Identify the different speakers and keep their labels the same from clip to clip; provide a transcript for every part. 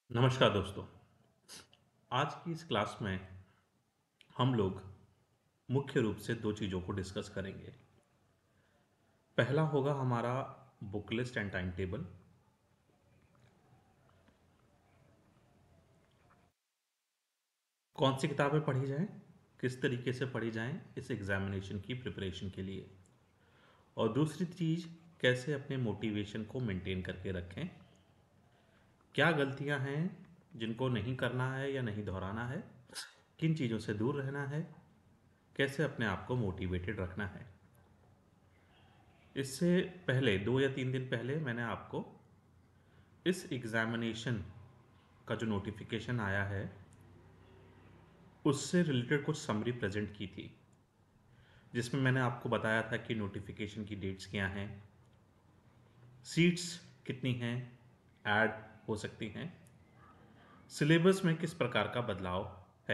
Speaker 1: नमस्कार दोस्तों। आज की इस क्लास में हम लोग मुख्य रूप से दो चीज़ों को डिस्कस करेंगे। पहला होगा हमारा book list and time table. कौन सी किताबें पढ़ी जाएं, किस तरीके से पढ़ी जाएं इस एग्जामिनेशन की प्रिपरेशन के लिए। और दूसरी चीज़, कैसे अपने मोटिवेशन को मेंटेन करके रखें। क्या गलतियां हैं जिनको नहीं करना है या नहीं दोहराना है, किन चीज़ों से दूर रहना है, कैसे अपने आप को मोटिवेटेड रखना है। इससे पहले 2 या 3 दिन पहले मैंने आपको इस एग्जामिनेशन का जो नोटिफिकेशन आया है उससे रिलेटेड कुछ समरी प्रेजेंट की थी, जिसमें मैंने आपको बताया था कि नोटिफिकेशन की डेट्स क्या हैं, सीट्स कितनी हैं, ऐड हो सकती हैं, सिलेबस में किस प्रकार का बदलाव है।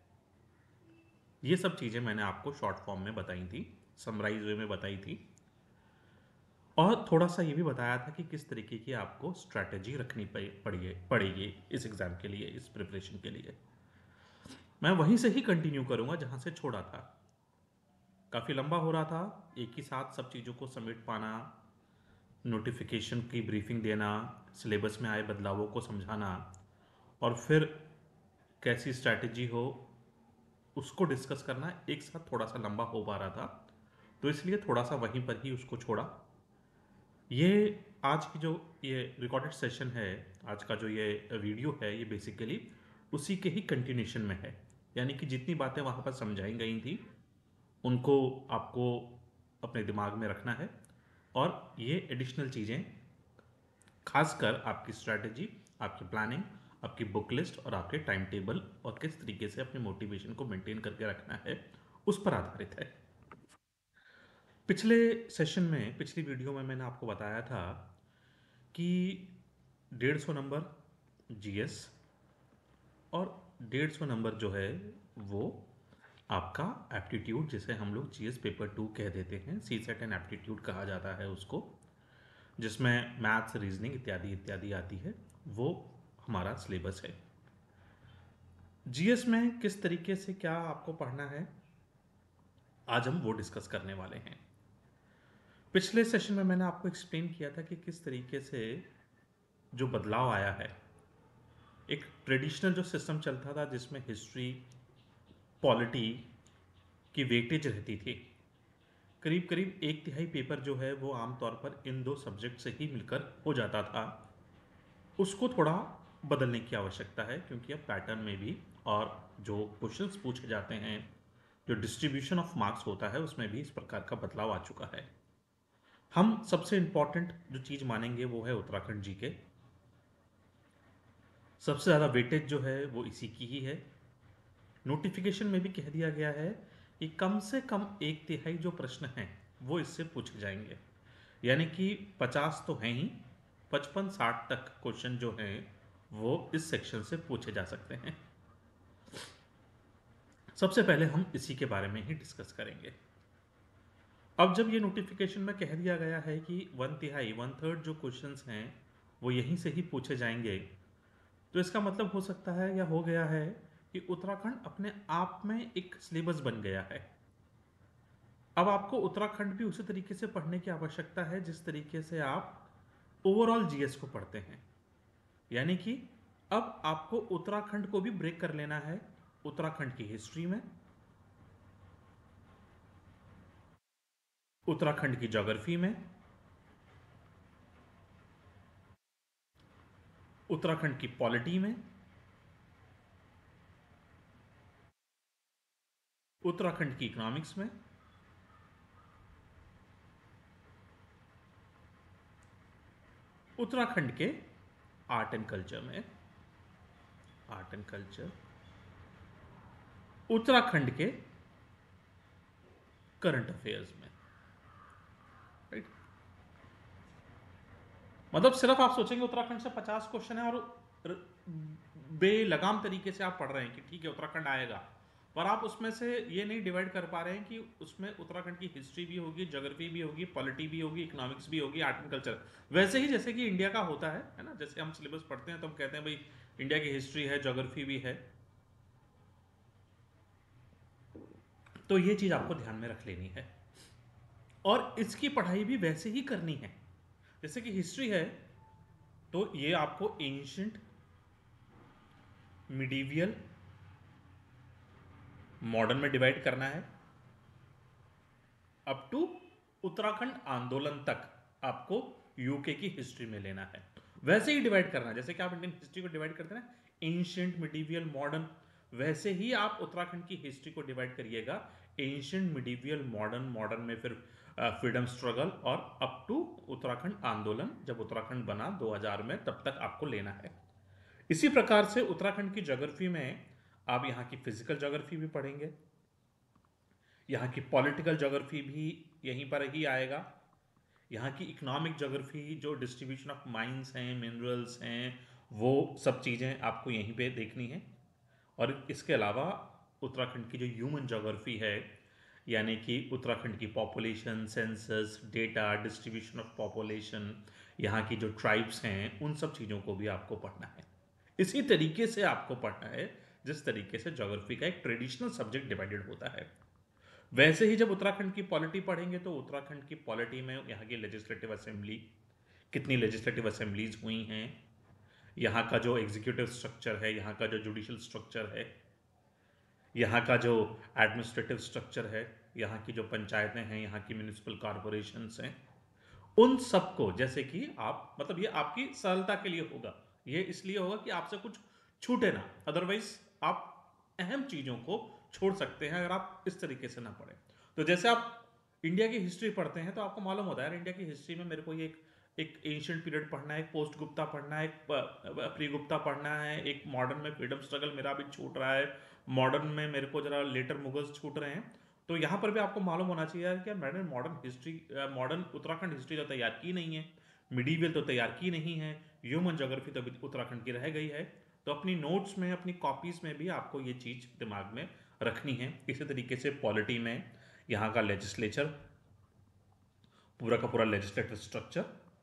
Speaker 1: ये सब चीज़ें मैंने आपको शॉर्ट फॉर्म में बताई थी, समराइज वे में बताई थी। और थोड़ा सा ये भी बताया था कि किस तरीके की आपको स्ट्रैटेजी रखनी पड़ेगी इस एग्ज़ाम के लिए, इस प्रिपरेशन के लिए। मैं वहीं से ही कंटिन्यू करूंगा जहां से छोड़ा था। काफ़ी लंबा हो रहा था, एक ही साथ सब चीज़ों को समेट पाना, नोटिफिकेशन की ब्रीफिंग देना, सिलेबस में आए बदलावों को समझाना और फिर कैसी स्ट्रैटेजी हो उसको डिस्कस करना एक साथ थोड़ा सा लंबा हो पा रहा था, तो इसलिए थोड़ा सा वहीं पर ही उसको छोड़ा। ये आज की जो ये रिकॉर्डेड सेशन है, आज का जो ये वीडियो है, ये बेसिकली उसी के ही कंटिन्यूशन में है। यानी कि जितनी बातें वहाँ पर समझाई गई थी उनको आपको अपने दिमाग में रखना है, और ये एडिशनल चीज़ें खासकर आपकी स्ट्रैटेजी, आपकी प्लानिंग, आपकी बुक लिस्ट और आपके टाइम टेबल और किस तरीके से अपने मोटिवेशन को मेंटेन करके रखना है उस पर आधारित है। पिछले सेशन में, पिछली वीडियो में मैंने आपको बताया था कि 150 नंबर जीएस और 150 नंबर जो है वो आपका एप्टीट्यूड, जिसे हम लोग जीएस पेपर 2 कह देते हैं, सी सेट एंड एप्टीट्यूड कहा जाता है उसको, जिसमें मैथ्स, रीजनिंग इत्यादि इत्यादि आती है, वो हमारा सिलेबस है। जीएस में किस तरीके से क्या आपको पढ़ना है, आज हम वो डिस्कस करने वाले हैं। पिछले सेशन में मैंने आपको एक्सप्लेन किया था कि किस तरीके से जो बदलाव आया है। एक ट्रेडिशनल जो सिस्टम चलता था जिसमें हिस्ट्री, पॉलिटी की वेटेज रहती थी, करीब करीब 1/3 पेपर जो है वो आमतौर पर इन दो सब्जेक्ट से ही मिलकर हो जाता था, उसको थोड़ा बदलने की आवश्यकता है, क्योंकि अब पैटर्न में भी और जो क्वेश्चंस पूछे जाते हैं, जो डिस्ट्रीब्यूशन ऑफ मार्क्स होता है, उसमें भी इस प्रकार का बदलाव आ चुका है। हम सबसे इंपॉर्टेंट जो चीज़ मानेंगे वो है उत्तराखंड जी के। सबसे ज़्यादा वेटेज जो है वो इसी की ही है। नोटिफिकेशन में भी कह दिया गया है कि कम से कम 1/3 जो प्रश्न हैं वो इससे पूछे जाएंगे, यानी कि 50 तो हैं ही, 55-60 तक क्वेश्चन जो हैं वो इस सेक्शन से पूछे जा सकते हैं। सबसे पहले हम इसी के बारे में ही डिस्कस करेंगे। अब जब ये नोटिफिकेशन में कह दिया गया है कि 1/3, 1/3 जो क्वेश्चंस हैं वो यहीं से ही पूछे जाएंगे, तो इसका मतलब हो सकता है या हो गया है कि उत्तराखंड अपने आप में एक सिलेबस बन गया है। अब आपको उत्तराखंड भी उसी तरीके से पढ़ने की आवश्यकता है जिस तरीके से आप ओवरऑल जीएस को पढ़ते हैं। यानी कि अब आपको उत्तराखंड को भी ब्रेक कर लेना है, उत्तराखंड की हिस्ट्री में, उत्तराखंड की ज्योग्राफी में, उत्तराखंड की पॉलिटी में, उत्तराखंड की इकोनॉमिक्स में, उत्तराखंड के आर्ट एंड कल्चर में, आर्ट एंड कल्चर, उत्तराखंड के करंट अफेयर्स में। राइट, मतलब सिर्फ आप सोचेंगे उत्तराखंड से 50 क्वेश्चन है और बेलगाम तरीके से आप पढ़ रहे हैं कि ठीक है उत्तराखंड आएगा, पर आप उसमें से ये नहीं डिवाइड कर पा रहे हैं कि उसमें उत्तराखंड की हिस्ट्री भी होगी, ज्योग्राफी भी होगी, पॉलिटी भी होगी, इकोनॉमिक्स भी होगी, आर्ट एंड कल्चर। वैसे ही जैसे कि इंडिया का होता है ना, जैसे हम सिलेबस पढ़ते हैं तो हम कहते हैं भाई इंडिया की हिस्ट्री है, ज्योग्राफी भी है। तो ये चीज़ आपको ध्यान में रख लेनी है, और इसकी पढ़ाई भी वैसे ही करनी है। जैसे कि हिस्ट्री है तो ये आपको एंशियंट, मिडीवियल, मॉडर्न में डिवाइड करना है, अप टू उत्तराखंड आंदोलन तक आपको यूके की हिस्ट्री में लेना है। वैसे ही डिवाइड करना है जैसे कि आप इंडियन हिस्ट्री को डिवाइड करते हैं ना, एंशियंट, मिडीवियल, मॉडर्न, वैसे ही आप उत्तराखंड की हिस्ट्री को डिवाइड करिएगा, एंशियंट, मिडीवियल, मॉडर्न, मॉडर्न में फिर फ्रीडम स्ट्रगल, और अप टू उत्तराखंड आंदोलन, जब उत्तराखंड बना 2000 में, तब तक आपको लेना है। इसी प्रकार से उत्तराखंड की ज्योग्राफी में आप यहाँ की फिजिकल ज्योग्राफी भी पढ़ेंगे, यहाँ की पॉलिटिकल ज्योग्राफी भी यहीं पर ही आएगा, यहाँ की इकोनॉमिक ज्योग्राफी, जो डिस्ट्रीब्यूशन ऑफ माइंस हैं, मिनरल्स हैं, वो सब चीज़ें आपको यहीं पे देखनी है। और इसके अलावा उत्तराखंड की जो ह्यूमन ज्योग्राफी है, यानी कि उत्तराखंड की population, census, data, distribution of population, यहाँ की जो ट्राइब्स हैं, उन सब चीज़ों को भी आपको पढ़ना है। इसी तरीके से आपको पढ़ना है जिस तरीके से ज्योग्राफी का एक ट्रेडिशनल सब्जेक्ट डिवाइडेड होता है। वैसे ही जब उत्तराखंड की पॉलिटी पढ़ेंगे तो उत्तराखंड की पॉलिटी में यहाँ की लेजिस्लेटिव असेंबली, कितनी लेजिस्लेटिव असेंबलीज हुई हैं, यहाँ का जो एग्जीक्यूटिव स्ट्रक्चर है, यहाँ का जो जुडिशल स्ट्रक्चर है, यहाँ का जो एडमिनिस्ट्रेटिव स्ट्रक्चर है, यहाँ की जो पंचायतें हैं, यहाँ की म्यूनिसिपल कॉरपोरेशंस हैं, उन सबको, जैसे कि आप, मतलब ये आपकी सरलता के लिए होगा, ये इसलिए होगा कि आपसे कुछ छूटे ना, अदरवाइज आप अहम चीज़ों को छोड़ सकते हैं अगर आप इस तरीके से ना पढ़ें। तो जैसे आप इंडिया की हिस्ट्री पढ़ते हैं तो आपको मालूम होता है यार, इंडिया की हिस्ट्री में मेरे को ये एक एंशियंट पीरियड पढ़ना है, एक पोस्ट गुप्ता पढ़ना है, एक प्री गुप्ता पढ़ना है, एक मॉडर्न में फ्रीडम स्ट्रगल मेरा भी छूट रहा है, मॉडर्न में मेरे को जरा लेटर मुगल्स छूट रहे हैं। तो यहाँ पर भी आपको मालूम होना चाहिए यार कि मैंने modern history, modern Uttarakhand history तो तैयार की नहीं है, मिडीवियल तो तैयार की नहीं है, ह्यूमन ज्योग्राफी तो अभी उत्तराखंड की रह गई है। तो अपनी नोट्स में, अपनी कॉपीज में भी आपको ये चीज़ दिमाग में रखनी है। इसी तरीके से पॉलिटी में यहाँ का लेजिस्लेचर, पूरा का पूरा लेजिस्लेटिव स्ट्रक्चर,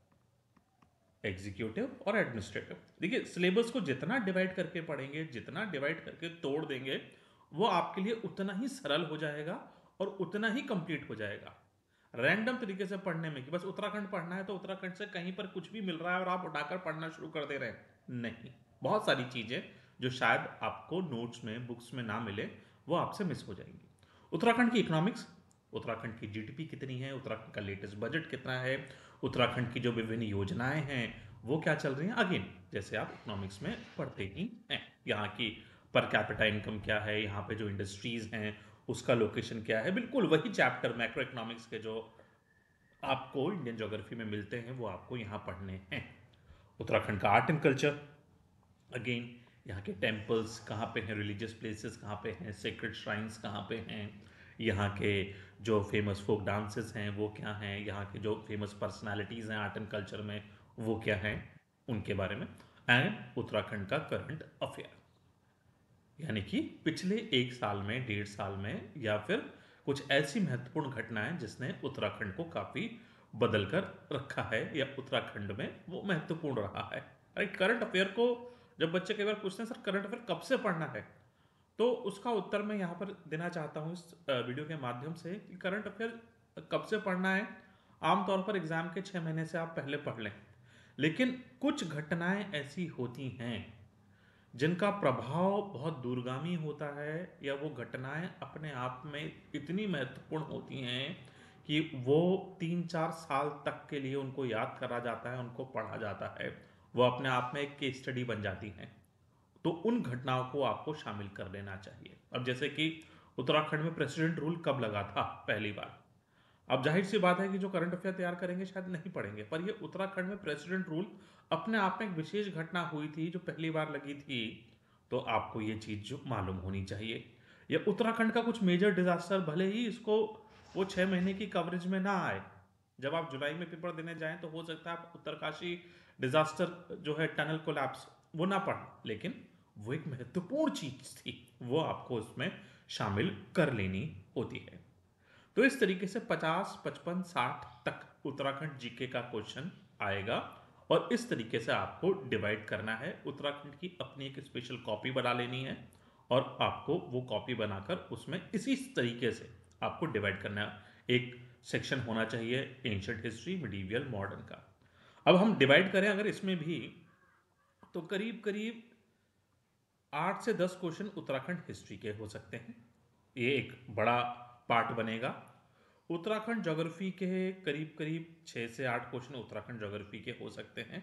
Speaker 1: एग्जीक्यूटिव और एडमिनिस्ट्रेटिव। देखिए सिलेबस को जितना डिवाइड करके पढ़ेंगे, जितना डिवाइड करके तोड़ देंगे, वो आपके लिए उतना ही सरल हो जाएगा और उतना ही कंप्लीट हो जाएगा। रैंडम तरीके से पढ़ने में कि बस उत्तराखंड पढ़ना है तो उत्तराखंड से कहीं पर कुछ भी मिल रहा है और आप उठाकर पढ़ना शुरू कर दे रहे हैं, नहीं। बहुत सारी चीजें जो शायद आपको नोट्स में, बुक्स में ना मिले, वो आपसे मिस हो जाएंगी। उत्तराखंड की इकोनॉमिक्स, उत्तराखंड की जीडीपी कितनी है, उत्तराखंड का लेटेस्ट बजट कितना है, उत्तराखंड की जो विभिन्न योजनाएं हैं वो क्या चल रही हैं, अगेन जैसे आप इकोनॉमिक्स में पढ़ते ही हैं। यहाँ की पर कैपिटा इनकम क्या है, यहाँ पे जो इंडस्ट्रीज हैं उसका लोकेशन क्या है, बिल्कुल वही चैप्टर मैक्रो इकोनॉमिक्स के जो आपको इंडियन ज्योग्राफी में मिलते हैं वो आपको यहाँ पढ़ने हैं। उत्तराखंड का आर्ट एंड कल्चर, अगेन यहाँ के टेम्पल्स कहाँ पे हैं, रिलीजियस प्लेसेस कहाँ पे हैं, सेक्रेड श्राइन्स कहाँ पे हैं, यहाँ के जो फेमस फोक डांसेस हैं वो क्या हैं, यहाँ के जो फेमस पर्सनालिटीज़ हैं आर्ट एंड कल्चर में वो क्या हैं, उनके बारे में। एंड उत्तराखंड का करंट अफेयर, यानी कि पिछले एक साल में, 1.5 साल में, या फिर कुछ ऐसी महत्वपूर्ण घटनाएं जिसने उत्तराखंड को काफ़ी बदल कर रखा है या उत्तराखंड में वो महत्वपूर्ण रहा है। राइट, करंट अफेयर को जब बच्चे कई बार पूछते हैं सर करंट अफेयर कब से पढ़ना है, तो उसका उत्तर मैं यहाँ पर देना चाहता हूँ इस वीडियो के माध्यम से कि करंट अफेयर कब से पढ़ना है, आमतौर पर एग्जाम के 6 महीने से आप पहले पढ़ लें, लेकिन कुछ घटनाएं ऐसी होती हैं जिनका प्रभाव बहुत दूरगामी होता है, या वो घटनाएं अपने आप में इतनी महत्वपूर्ण होती हैं कि वो 3-4 साल तक के लिए उनको याद करा जाता है, उनको पढ़ा जाता है, वो अपने आप में एक केस स्टडी बन जाती हैं। तो उन घटनाओं को आपको शामिल कर लेना चाहिए। अब जैसे कि उत्तराखंड में प्रेसिडेंट रूल कब लगा था पहली बार, अब जाहिर सी बात है कि जो करंट अफेयर तैयार करेंगे शायद नहीं पढ़ेंगे, पर ये उत्तराखंड में प्रेसिडेंट रूल अपने आप में एक विशेष घटना हुई थी जो पहली बार लगी थी, तो आपको ये चीज़ जो मालूम होनी चाहिए। या उत्तराखंड का कुछ मेजर डिजास्टर, भले ही इसको वो 6 महीने की कवरेज में ना आए, जब आप जुलाई में पेपर देने जाएं तो हो सकता है आप उत्तरकाशी डिजास्टर जो है, टनल कोलैप्स, वो ना पढ़ें, लेकिन वो एक महत्वपूर्ण चीज थी, वो आपको उसमें शामिल कर लेनी होती है। तो इस तरीके से 50, 55, 60 तक उत्तराखंड जीके का क्वेश्चन आएगा और इस तरीके से आपको डिवाइड करना है। उत्तराखंड की अपनी एक स्पेशल कॉपी बना लेनी है और आपको वो कॉपी बनाकर उसमें इसी तरीके से आपको डिवाइड करना है। एक सेक्शन होना चाहिए एंशिएंट हिस्ट्री, मिडीवियल, मॉडर्न का। अब हम डिवाइड करें अगर इसमें भी, तो करीब करीब 8 से 10 क्वेश्चन उत्तराखंड हिस्ट्री के हो सकते हैं। ये एक बड़ा पार्ट बनेगा। उत्तराखंड ज्योग्राफी के करीब करीब 6 से 8 क्वेश्चन उत्तराखंड ज्योग्राफी के हो सकते हैं।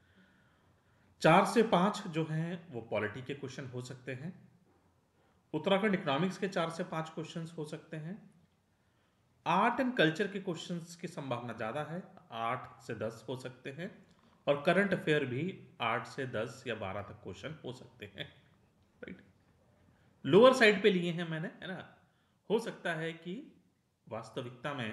Speaker 1: 4 से 5 जो हैं वो पॉलिटी के क्वेश्चन हो सकते हैं। उत्तराखंड इकोनॉमिक्स के 4 से 5 क्वेश्चन हो सकते हैं। आर्ट एंड कल्चर के क्वेश्चंस की संभावना ज़्यादा है, 8 से 10 हो सकते हैं। और करंट अफेयर भी 8 से 10 या 12 तक क्वेश्चन हो सकते हैं। राइट, लोअर साइड पे लिए हैं मैंने, है ना। हो सकता है कि वास्तविकता में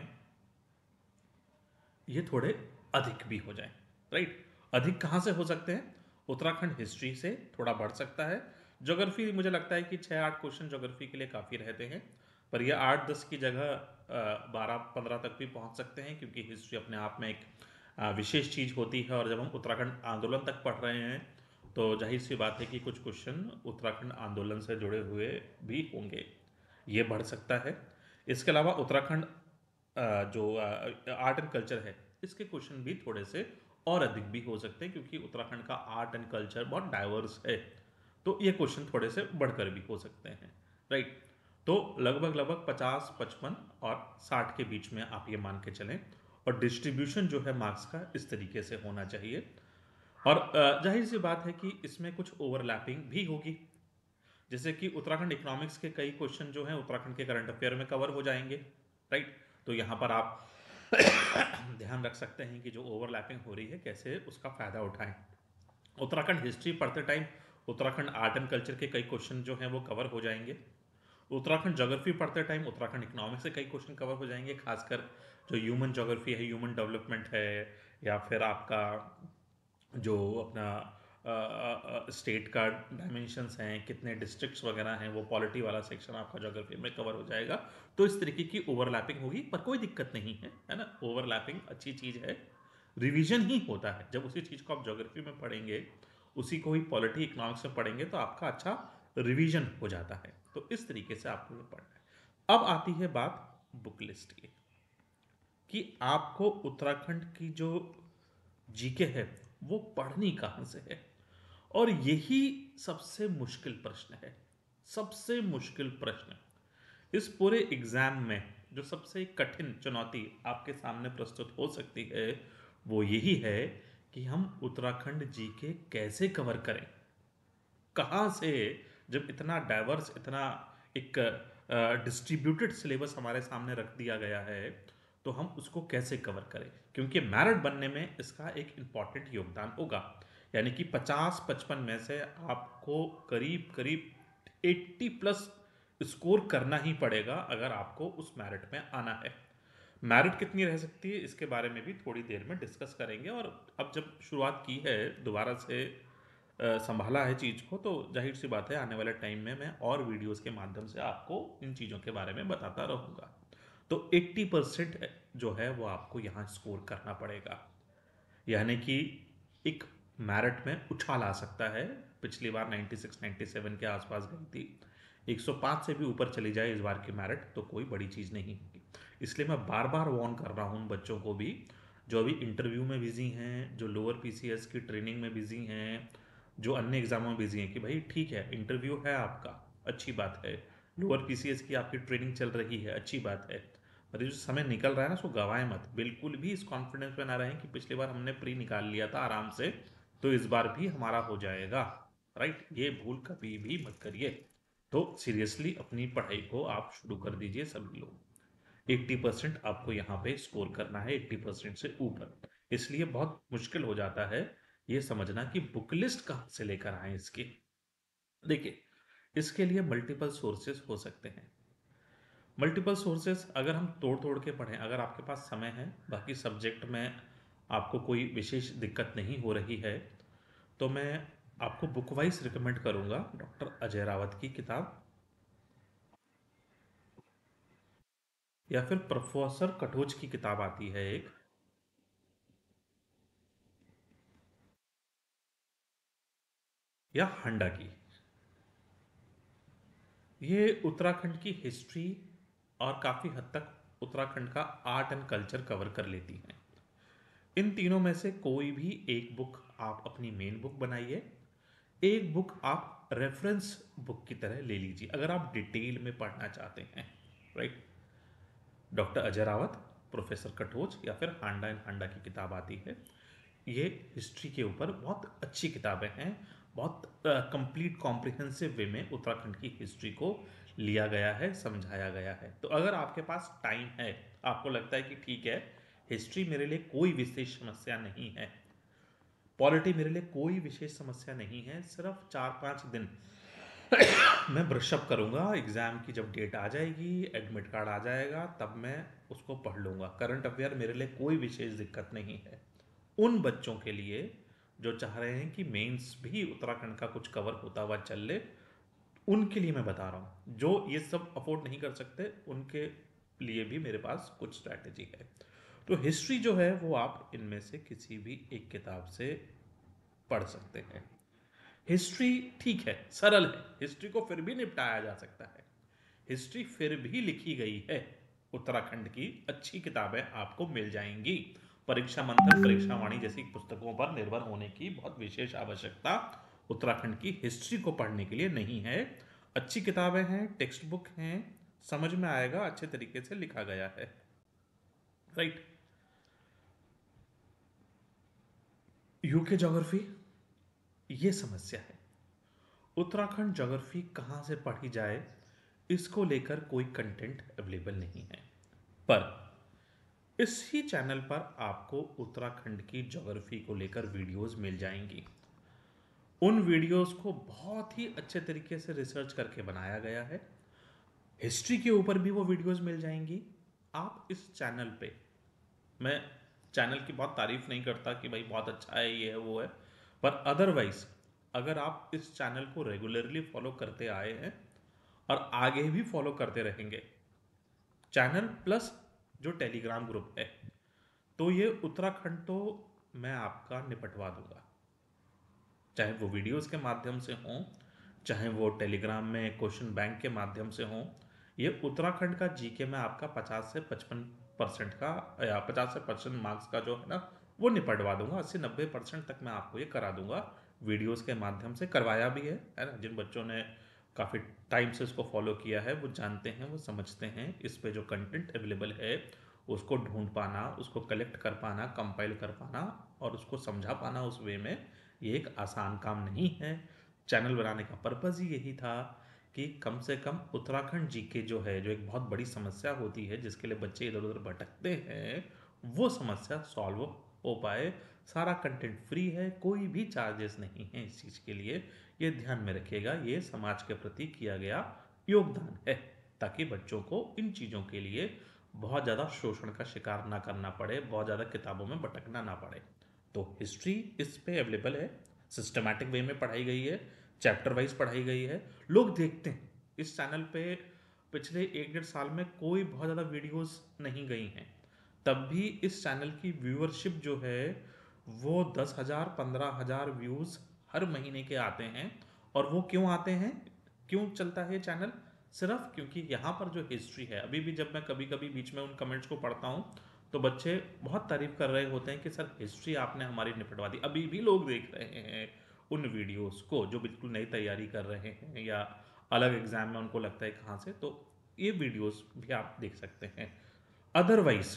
Speaker 1: ये थोड़े अधिक भी हो जाएं। राइट, अधिक कहाँ से हो सकते हैं? उत्तराखंड हिस्ट्री से थोड़ा बढ़ सकता है। ज्योग्राफी मुझे लगता है कि 6-8 क्वेश्चन ज्योग्राफी के लिए काफ़ी रहते हैं, पर ये 8-10 की जगह 12-15 तक भी पहुंच सकते हैं, क्योंकि हिस्ट्री अपने आप में एक विशेष चीज़ होती है। और जब हम उत्तराखंड आंदोलन तक पढ़ रहे हैं तो जाहिर सी बात है कि कुछ क्वेश्चन उत्तराखंड आंदोलन से जुड़े हुए भी होंगे, ये बढ़ सकता है। इसके अलावा उत्तराखंड जो आर्ट एंड कल्चर है, इसके क्वेश्चन भी थोड़े से और अधिक भी हो सकते हैं, क्योंकि उत्तराखंड का आर्ट एंड कल्चर बहुत डाइवर्स है, तो ये क्वेश्चन थोड़े से बढ़कर भी हो सकते हैं। राइट, तो लगभग लगभग 50, 55 और 60 के बीच में आप ये मान के चलें। और डिस्ट्रीब्यूशन जो है मार्क्स का इस तरीके से होना चाहिए। और जाहिर सी बात है कि इसमें कुछ ओवरलैपिंग भी होगी, जैसे कि उत्तराखंड इकोनॉमिक्स के कई क्वेश्चन जो हैं उत्तराखंड के करंट अफेयर में कवर हो जाएंगे। राइट, तो यहाँ पर आप ध्यान रख सकते हैं कि जो ओवरलैपिंग हो रही है कैसे उसका फायदा उठाएं। उत्तराखंड हिस्ट्री पढ़ते time Uttarakhand art and culture के कई क्वेश्चन जो हैं वो कवर हो जाएंगे। उत्तराखंड ज्योग्राफी पढ़ते टाइम उत्तराखंड इकोनॉमिक्स से कई क्वेश्चन कवर हो जाएंगे, खासकर जो ह्यूमन ज्योग्राफी है, ह्यूमन डेवलपमेंट है, या फिर आपका जो अपना स्टेट का डायमेंशंस हैं, कितने डिस्ट्रिक्ट्स वगैरह हैं, वो पॉलिटी वाला सेक्शन आपका ज्योग्राफी में कवर हो जाएगा। तो इस तरीके की ओवरलैपिंग होगी, पर कोई दिक्कत नहीं है, है ना। ओवरलैपिंग अच्छी चीज़ है, रिवीजन ही होता है। जब उसी चीज़ को आप ज्योग्राफी में पढ़ेंगे, उसी को ही पॉलिटी इकोनॉमिक्स में पढ़ेंगे, तो आपका अच्छा रिवीजन हो जाता है। तो इस तरीके से आपको ये पढ़ना है। अब आती है बात बुक लिस्ट की, कि आपको उत्तराखंड की जो जीके है वो पढ़नी कहाँ से है। और यही सबसे मुश्किल प्रश्न है, सबसे मुश्किल प्रश्न। इस पूरे एग्जाम में जो सबसे कठिन चुनौती आपके सामने प्रस्तुत हो सकती है वो यही है कि हम उत्तराखंड जीके कैसे कवर करें, कहाँ से। जब इतना डाइवर्स, इतना एक डिस्ट्रीब्यूटेड सिलेबस हमारे सामने रख दिया गया है, तो हम उसको कैसे कवर करें, क्योंकि मेरिट बनने में इसका एक इम्पॉर्टेंट योगदान होगा। यानी कि 50-55 में से आपको करीब करीब 80 प्लस स्कोर करना ही पड़ेगा अगर आपको उस मेरिट में आना है। मेरिट कितनी रह सकती है इसके बारे में भी थोड़ी देर में डिस्कस करेंगे। और अब जब शुरुआत की है दोबारा से संभाला है चीज़ को, तो जाहिर सी बात है आने वाले टाइम में मैं और वीडियोस के माध्यम से आपको इन चीज़ों के बारे में बताता रहूँगा। तो 80% जो है वो आपको यहाँ स्कोर करना पड़ेगा, यानी कि एक मेरिट में उछाल आ सकता है। पिछली बार 96-97 के आसपास गई थी, 105 से भी ऊपर चली जाए इस बार की मेरिट तो कोई बड़ी चीज़ नहीं होगी। इसलिए मैं बार बार वार्न कर रहा हूँ उन बच्चों को भी जो अभी इंटरव्यू में बिजी हैं, जो लोअर पीसीएस की ट्रेनिंग में बिजी हैं, जो अन्य एग्जामों में बिजी हैं, कि भाई ठीक है इंटरव्यू है आपका, अच्छी बात है, लोअर पीसीएस की आपकी ट्रेनिंग चल रही है, अच्छी बात है, पर ये जो समय निकल रहा है ना उसको गवाएं मत। बिल्कुल भी इस कॉन्फिडेंस में ना रहें कि पिछली बार हमने प्री निकाल लिया था आराम से, तो इस बार भी हमारा हो जाएगा। राइट, ये भूल कभी भी मत करिए। तो सीरियसली अपनी पढ़ाई को आप शुरू कर दीजिए सभी लोग। 80% आपको यहाँ पे स्कोर करना है, 80% से ऊपर। इसलिए बहुत मुश्किल हो जाता है ये समझना कि बुक लिस्ट कहाँ से लेकर आए इसकी। देखिए, इसके लिए मल्टीपल सोर्सेस हो सकते हैं। मल्टीपल सोर्सेस अगर हम तोड़ तोड़ के पढ़ें, अगर आपके पास समय है, बाकी सब्जेक्ट में आपको कोई विशेष दिक्कत नहीं हो रही है, तो मैं आपको बुक वाइज रिकमेंड करूंगा डॉक्टर अजय रावत की किताब या फिर प्रोफेसर कटोच की किताब आती है एक, या हांडा की। ये उत्तराखंड की हिस्ट्री और काफ़ी हद तक उत्तराखंड का आर्ट एंड कल्चर कवर कर लेती हैं। इन तीनों में से कोई भी एक बुक आप अपनी मेन बुक बनाइए, एक बुक आप रेफरेंस बुक की तरह ले लीजिए अगर आप डिटेल में पढ़ना चाहते हैं। Right. Doctor Ajay Rawat, professor Katoch, या फिर हांडा एंड हांडा की किताब आती है। ये हिस्ट्री के ऊपर बहुत अच्छी किताबें हैं। बहुत कंप्लीट कॉम्प्रिहेंसिव वे में उत्तराखंड की हिस्ट्री को लिया गया है, समझाया गया है। तो अगर आपके पास टाइम है, आपको लगता है कि ठीक है, हिस्ट्री मेरे लिए कोई विशेष समस्या नहीं है, पॉलिटी मेरे लिए कोई विशेष समस्या नहीं है, सिर्फ 4-5 दिन मैं ब्रशअप करूंगा, एग्जाम की जब डेट आ जाएगी, एडमिट कार्ड आ जाएगा, तब मैं उसको पढ़ लूंगा, करंट अफेयर मेरे लिए कोई विशेष दिक्कत नहीं है। उन बच्चों के लिए जो चाह रहे हैं कि मेंस भी उत्तराखंड का कुछ कवर होता हुआ चल ले, उनके लिए मैं बता रहा हूँ। जो ये सब अफोर्ड नहीं कर सकते, उनके लिए भी मेरे पास कुछ स्ट्रैटेजी है। तो हिस्ट्री जो है वो आप इनमें से किसी भी एक किताब से पढ़ सकते हैं। हिस्ट्री ठीक है, सरल है, हिस्ट्री को फिर भी निपटाया जा सकता है, हिस्ट्री फिर भी लिखी गई है। उत्तराखंड की अच्छी किताबें आपको मिल जाएंगी। परीक्षा मंथन, परीक्षा वाणी जैसी पुस्तकों पर निर्भर होने की बहुत विशेष आवश्यकता उत्तराखंड की हिस्ट्री को पढ़ने के लिए नहीं है। अच्छी किताबें हैं, टेक्स्ट बुक हैं, समझ में आएगा, अच्छे तरीके से लिखा गया है। राइट। यूके ज्योग्राफी, ये समस्या है। उत्तराखंड ज्योग्राफी कहाँ से पढ़ी जाए, इसको लेकर कोई कंटेंट अवेलेबल नहीं है। पर इसी चैनल पर आपको उत्तराखंड की ज्योग्राफी को लेकर वीडियोस मिल जाएंगी। उन वीडियोस को बहुत ही अच्छे तरीके से रिसर्च करके बनाया गया है। हिस्ट्री के ऊपर भी वो वीडियोस मिल जाएंगी। आप इस चैनल पे, मैं चैनल की बहुत तारीफ नहीं करता कि भाई बहुत अच्छा है, ये है वो है, पर अदरवाइज अगर आप इस चैनल को रेगुलरली फॉलो करते आए हैं और आगे भी फॉलो करते रहेंगे, चैनल प्लस जो टेलीग्राम ग्रुप है, तो ये उत्तराखंड तो मैं आपका निपटवा दूंगा। चाहे वो वीडियोस के माध्यम से हों, चाहे वो टेलीग्राम में क्वेश्चन बैंक के माध्यम से हों, ये उत्तराखंड का जीके में आपका 50 से 55% का, या 50 से 55 मार्क्स का जो है ना, वो निपटवा दूंगा। 80-90% तक मैं आपको ये करा दूंगा। वीडियोस के माध्यम से करवाया भी है ना। जिन बच्चों ने काफ़ी टाइम से इसको फॉलो किया है वो जानते हैं, वो समझते हैं इस पे जो कंटेंट अवेलेबल है उसको ढूंढ पाना, उसको कलेक्ट कर पाना, कंपाइल कर पाना और उसको समझा पाना उस वे में, ये एक आसान काम नहीं है। चैनल बनाने का पर्पज़ ही यही था कि कम से कम उत्तराखंड जीके जो है, जो एक बहुत बड़ी समस्या होती है जिसके लिए बच्चे इधर उधर भटकते हैं, वो समस्या सॉल्व हो पाए। सारा कंटेंट फ्री है, कोई भी चार्जेस नहीं है इस चीज़ के लिए। ये ध्यान में रखिएगा, ये समाज के प्रति किया गया योगदान है, ताकि बच्चों को इन चीज़ों के लिए बहुत ज़्यादा शोषण का शिकार ना करना पड़े, बहुत ज़्यादा किताबों में भटकना ना पड़े। तो हिस्ट्री इस पे अवेलेबल है, सिस्टमैटिक वे में पढ़ाई गई है, चैप्टर वाइज पढ़ाई गई है, लोग देखते हैं। इस चैनल पे पिछले 1-1.5 साल में कोई बहुत ज़्यादा वीडियोस नहीं गई हैं, तब भी इस चैनल की व्यूअरशिप जो है वो 10,000-15,000 व्यूज़ हर महीने के आते हैं। और वो क्यों आते हैं, क्यों चलता है ये चैनल? सिर्फ क्योंकि यहाँ पर जो हिस्ट्री है, अभी भी जब मैं कभी कभी बीच में उन कमेंट्स को पढ़ता हूँ तो बच्चे बहुत तारीफ कर रहे होते हैं कि सर हिस्ट्री आपने हमारी निपटवा दी। अभी भी लोग देख रहे हैं उन वीडियोस को जो बिल्कुल नई तैयारी कर रहे हैं या अलग एग्जाम में उनको लगता है कहाँ से, तो ये वीडियोस भी आप देख सकते हैं। अदरवाइज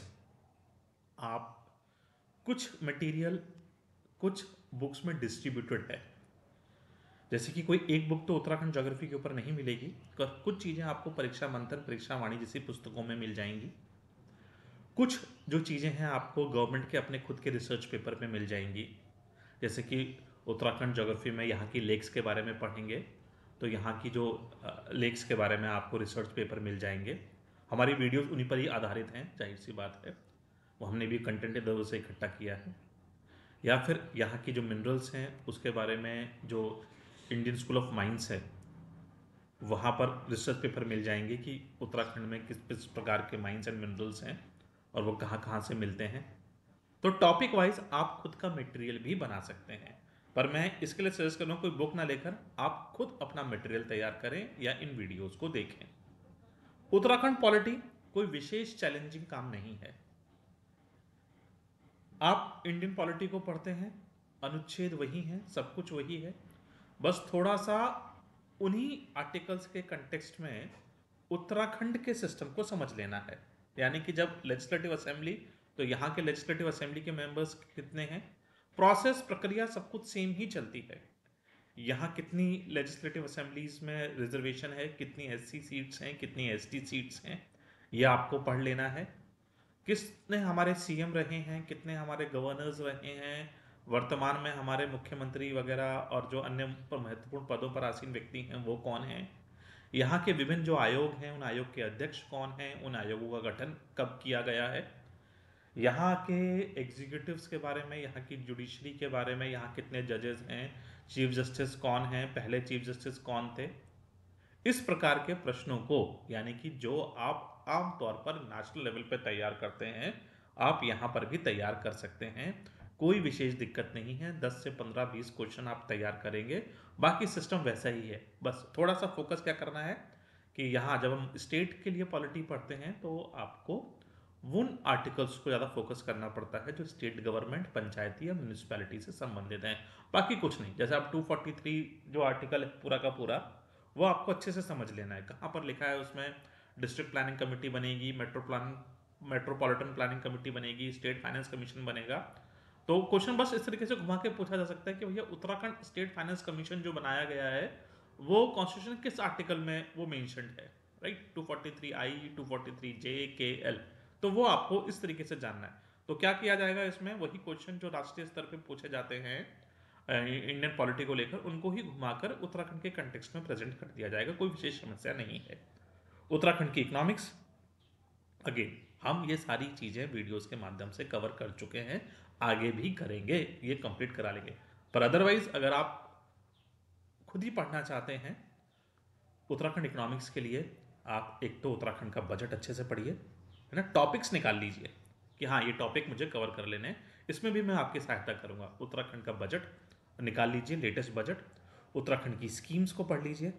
Speaker 1: आप कुछ मटेरियल कुछ बुक्स में डिस्ट्रीब्यूटेड है, जैसे कि कोई एक बुक तो उत्तराखंड ज्योग्राफी के ऊपर नहीं मिलेगी, पर कुछ चीज़ें आपको परीक्षा मंथन, परीक्षा वाणी जैसी पुस्तकों में मिल जाएंगी। कुछ जो चीज़ें हैं आपको गवर्नमेंट के अपने खुद के रिसर्च पेपर में मिल जाएंगी। जैसे कि उत्तराखंड ज्योग्राफी में यहाँ की लेक्स के बारे में पढ़ेंगे तो यहाँ की जो लेक्स के बारे में आपको रिसर्च पेपर मिल जाएंगे। हमारी वीडियोस उन्हीं पर ही आधारित हैं, जाहिर सी बात है, वो हमने भी कंटेंट इधर से इकट्ठा किया है। या फिर यहाँ की जो मिनरल्स हैं उसके बारे में जो इंडियन स्कूल ऑफ माइंस है, वहाँ पर रिसर्च पेपर मिल जाएंगे कि उत्तराखंड में किस किस प्रकार के माइंस एंड मिनरल्स हैं और वो कहाँ कहाँ से मिलते हैं। तो टॉपिक वाइज आप खुद का मटेरियल भी बना सकते हैं, पर मैं इसके लिए सजेस्ट कर रहा हूँ कोई बुक ना लेकर आप खुद अपना मटेरियल तैयार करें या इन वीडियोस को देखें। उत्तराखंड पॉलिटी कोई विशेष चैलेंजिंग काम नहीं है। आप इंडियन पॉलिटी को पढ़ते हैं, अनुच्छेद वही हैं, सब कुछ वही है, बस थोड़ा सा उन्हीं आर्टिकल्स के कंटेक्स्ट में उत्तराखंड के सिस्टम को समझ लेना है। यानी कि जब लेजिस्लेटिव असेंबली, तो यहाँ के लेजिस्लेटिव असेंबली के मेंबर्स कितने हैं, प्रोसेस प्रक्रिया सब कुछ सेम ही चलती है। यहाँ कितनी लेजिस्लेटिव असेंबलीज में रिजर्वेशन है, कितनी एससी सीट्स हैं, कितनी एसटी सीट्स हैं, ये आपको पढ़ लेना है। कितने हमारे सीएम रहे हैं, कितने हमारे गवर्नर्स रहे हैं, वर्तमान में हमारे मुख्यमंत्री वगैरह और जो अन्य महत्वपूर्ण पदों पर आसीन व्यक्ति हैं वो कौन हैं, यहाँ के विभिन्न जो आयोग हैं उन आयोग के अध्यक्ष कौन हैं, उन आयोगों का गठन कब किया गया है, यहाँ के एग्जीक्यूटिव्स के बारे में, यहाँ की जुडिशरी के बारे में, यहाँ कितने जजेस हैं, चीफ जस्टिस कौन हैं, पहले चीफ जस्टिस कौन थे। इस प्रकार के प्रश्नों को, यानी कि जो आप आमतौर पर नेशनल लेवल पर तैयार करते हैं, आप यहाँ पर भी तैयार कर सकते हैं। कोई विशेष दिक्कत नहीं है, 10 से 15-20 क्वेश्चन आप तैयार करेंगे, बाकी सिस्टम वैसा ही है। बस थोड़ा सा फोकस क्या करना है कि यहाँ जब हम स्टेट के लिए पॉलिटी पढ़ते हैं तो आपको उन आर्टिकल्स को ज़्यादा फोकस करना पड़ता है जो स्टेट गवर्नमेंट, पंचायती या म्यूनिसिपैलिटी से संबंधित हैं, बाकी कुछ नहीं। जैसे आप 243 जो आर्टिकल है पूरा का पूरा, वो आपको अच्छे से समझ लेना है। कहाँ पर लिखा है उसमें डिस्ट्रिक्ट प्लानिंग कमेटी बनेगी, मेट्रोपॉलिटन प्लानिंग कमेटी बनेगी, स्टेट फाइनेंस कमीशन बनेगा। तो क्वेश्चन बस इस तरीके से घुमा के पूछा जा सकता है कि भैया उत्तराखंड स्टेट फाइनेंस कमीशन जो बनाया गया है वो कॉन्स्टिट्यूशन किस आर्टिकल में वो मेंशन्ड है, राइट, 243I, 243J, KL। तो वो आपको इस तरीके से जानना है। तो क्या किया जाएगा इसमें, वही क्वेश्चन जो राष्ट्रीय स्तर पे पूछे जाते हैं इंडियन पॉलिटी को लेकर, उनको ही घुमाकर उत्तराखंड के कंटेक्स्ट में प्रेजेंट कर दिया जाएगा, कोई विशेष समस्या नहीं है। उत्तराखंड की इकोनॉमिक्स, अगेन हम ये सारी चीज़ें वीडियोस के माध्यम से कवर कर चुके हैं, आगे भी करेंगे, ये कंप्लीट करा लेंगे। पर अदरवाइज अगर आप खुद ही पढ़ना चाहते हैं उत्तराखंड इकोनॉमिक्स के लिए, आप एक तो उत्तराखंड का बजट अच्छे से पढ़िए, है ना, टॉपिक्स निकाल लीजिए कि हाँ ये टॉपिक मुझे कवर कर लेने हैं, इसमें भी मैं आपकी सहायता करूंगा। उत्तराखंड का बजट निकाल लीजिए, लेटेस्ट बजट, उत्तराखंड की स्कीम्स को पढ़ लीजिए,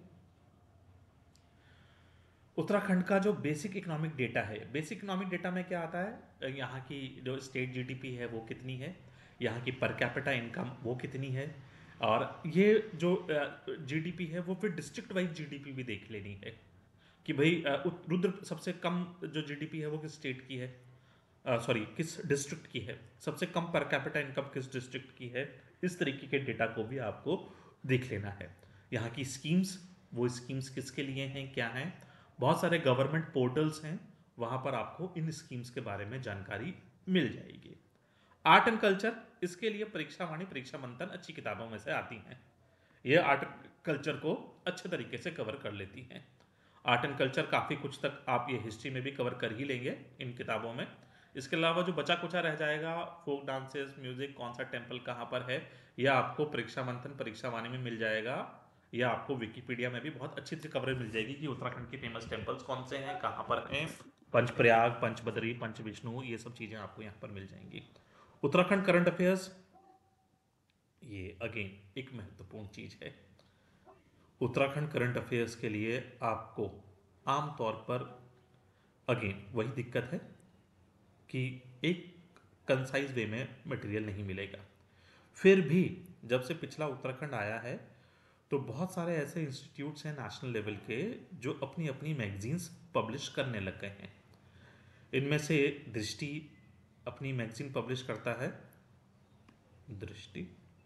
Speaker 1: उत्तराखंड का जो बेसिक इकोनॉमिक डेटा है, बेसिक इकोनॉमिक डेटा में क्या आता है, यहाँ की जो स्टेट जीडीपी है वो कितनी है, यहाँ की पर कैपिटा इनकम वो कितनी है, और ये जो जीडीपी है वो फिर डिस्ट्रिक्ट वाइज जीडीपी भी देख लेनी है कि भाई रुद्र सबसे कम जो जीडीपी है वो किस स्टेट की है, सॉरी किस डिस्ट्रिक्ट की है, सबसे कम पर कैपिटा इनकम किस डिस्ट्रिक्ट की है। इस तरीके के डेटा को भी आपको देख लेना है। यहाँ की स्कीम्स, वो स्कीम्स किसके लिए हैं, क्या हैं, बहुत सारे गवर्नमेंट पोर्टल्स हैं, वहाँ पर आपको इन स्कीम्स के बारे में जानकारी मिल जाएगी। आर्ट एंड कल्चर, इसके लिए परीक्षा वाणी, परीक्षा मंथन अच्छी किताबों में से आती हैं, ये आर्ट कल्चर को अच्छे तरीके से कवर कर लेती हैं। आर्ट एंड कल्चर काफ़ी कुछ तक आप ये हिस्ट्री में भी कवर कर ही लेंगे इन किताबों में। इसके अलावा जो बचा कुचा रह जाएगा, फोक डांसेस, म्यूजिक, कौन सा टेम्पल कहाँ पर है, यह आपको परीक्षा मंथन, परीक्षा वाणी में मिल जाएगा, या आपको विकिपीडिया में भी बहुत अच्छी सी कवरेज मिल जाएगी कि उत्तराखंड के फेमस टेम्पल्स कौन से हैं, कहाँ पर हैं, पंचप्रयाग, पंचबदरी, पंचविष्णु, ये सब चीज़ें आपको यहाँ पर मिल जाएंगी। उत्तराखंड करंट अफेयर्स, ये अगेन एक महत्वपूर्ण चीज़ है। उत्तराखंड करंट अफेयर्स के लिए आपको आमतौर पर अगेन वही दिक्कत है कि एक कंसाइज वे में मटेरियल नहीं मिलेगा। फिर भी जब से पिछला उत्तराखंड आया है तो बहुत सारे ऐसे इंस्टीट्यूट्स हैं नेशनल लेवल के जो अपनी अपनी मैगजीन्स पब्लिश करने लग गए हैं। इनमें से दृष्टि अपनी मैगजीन पब्लिश करता है, दृष्टि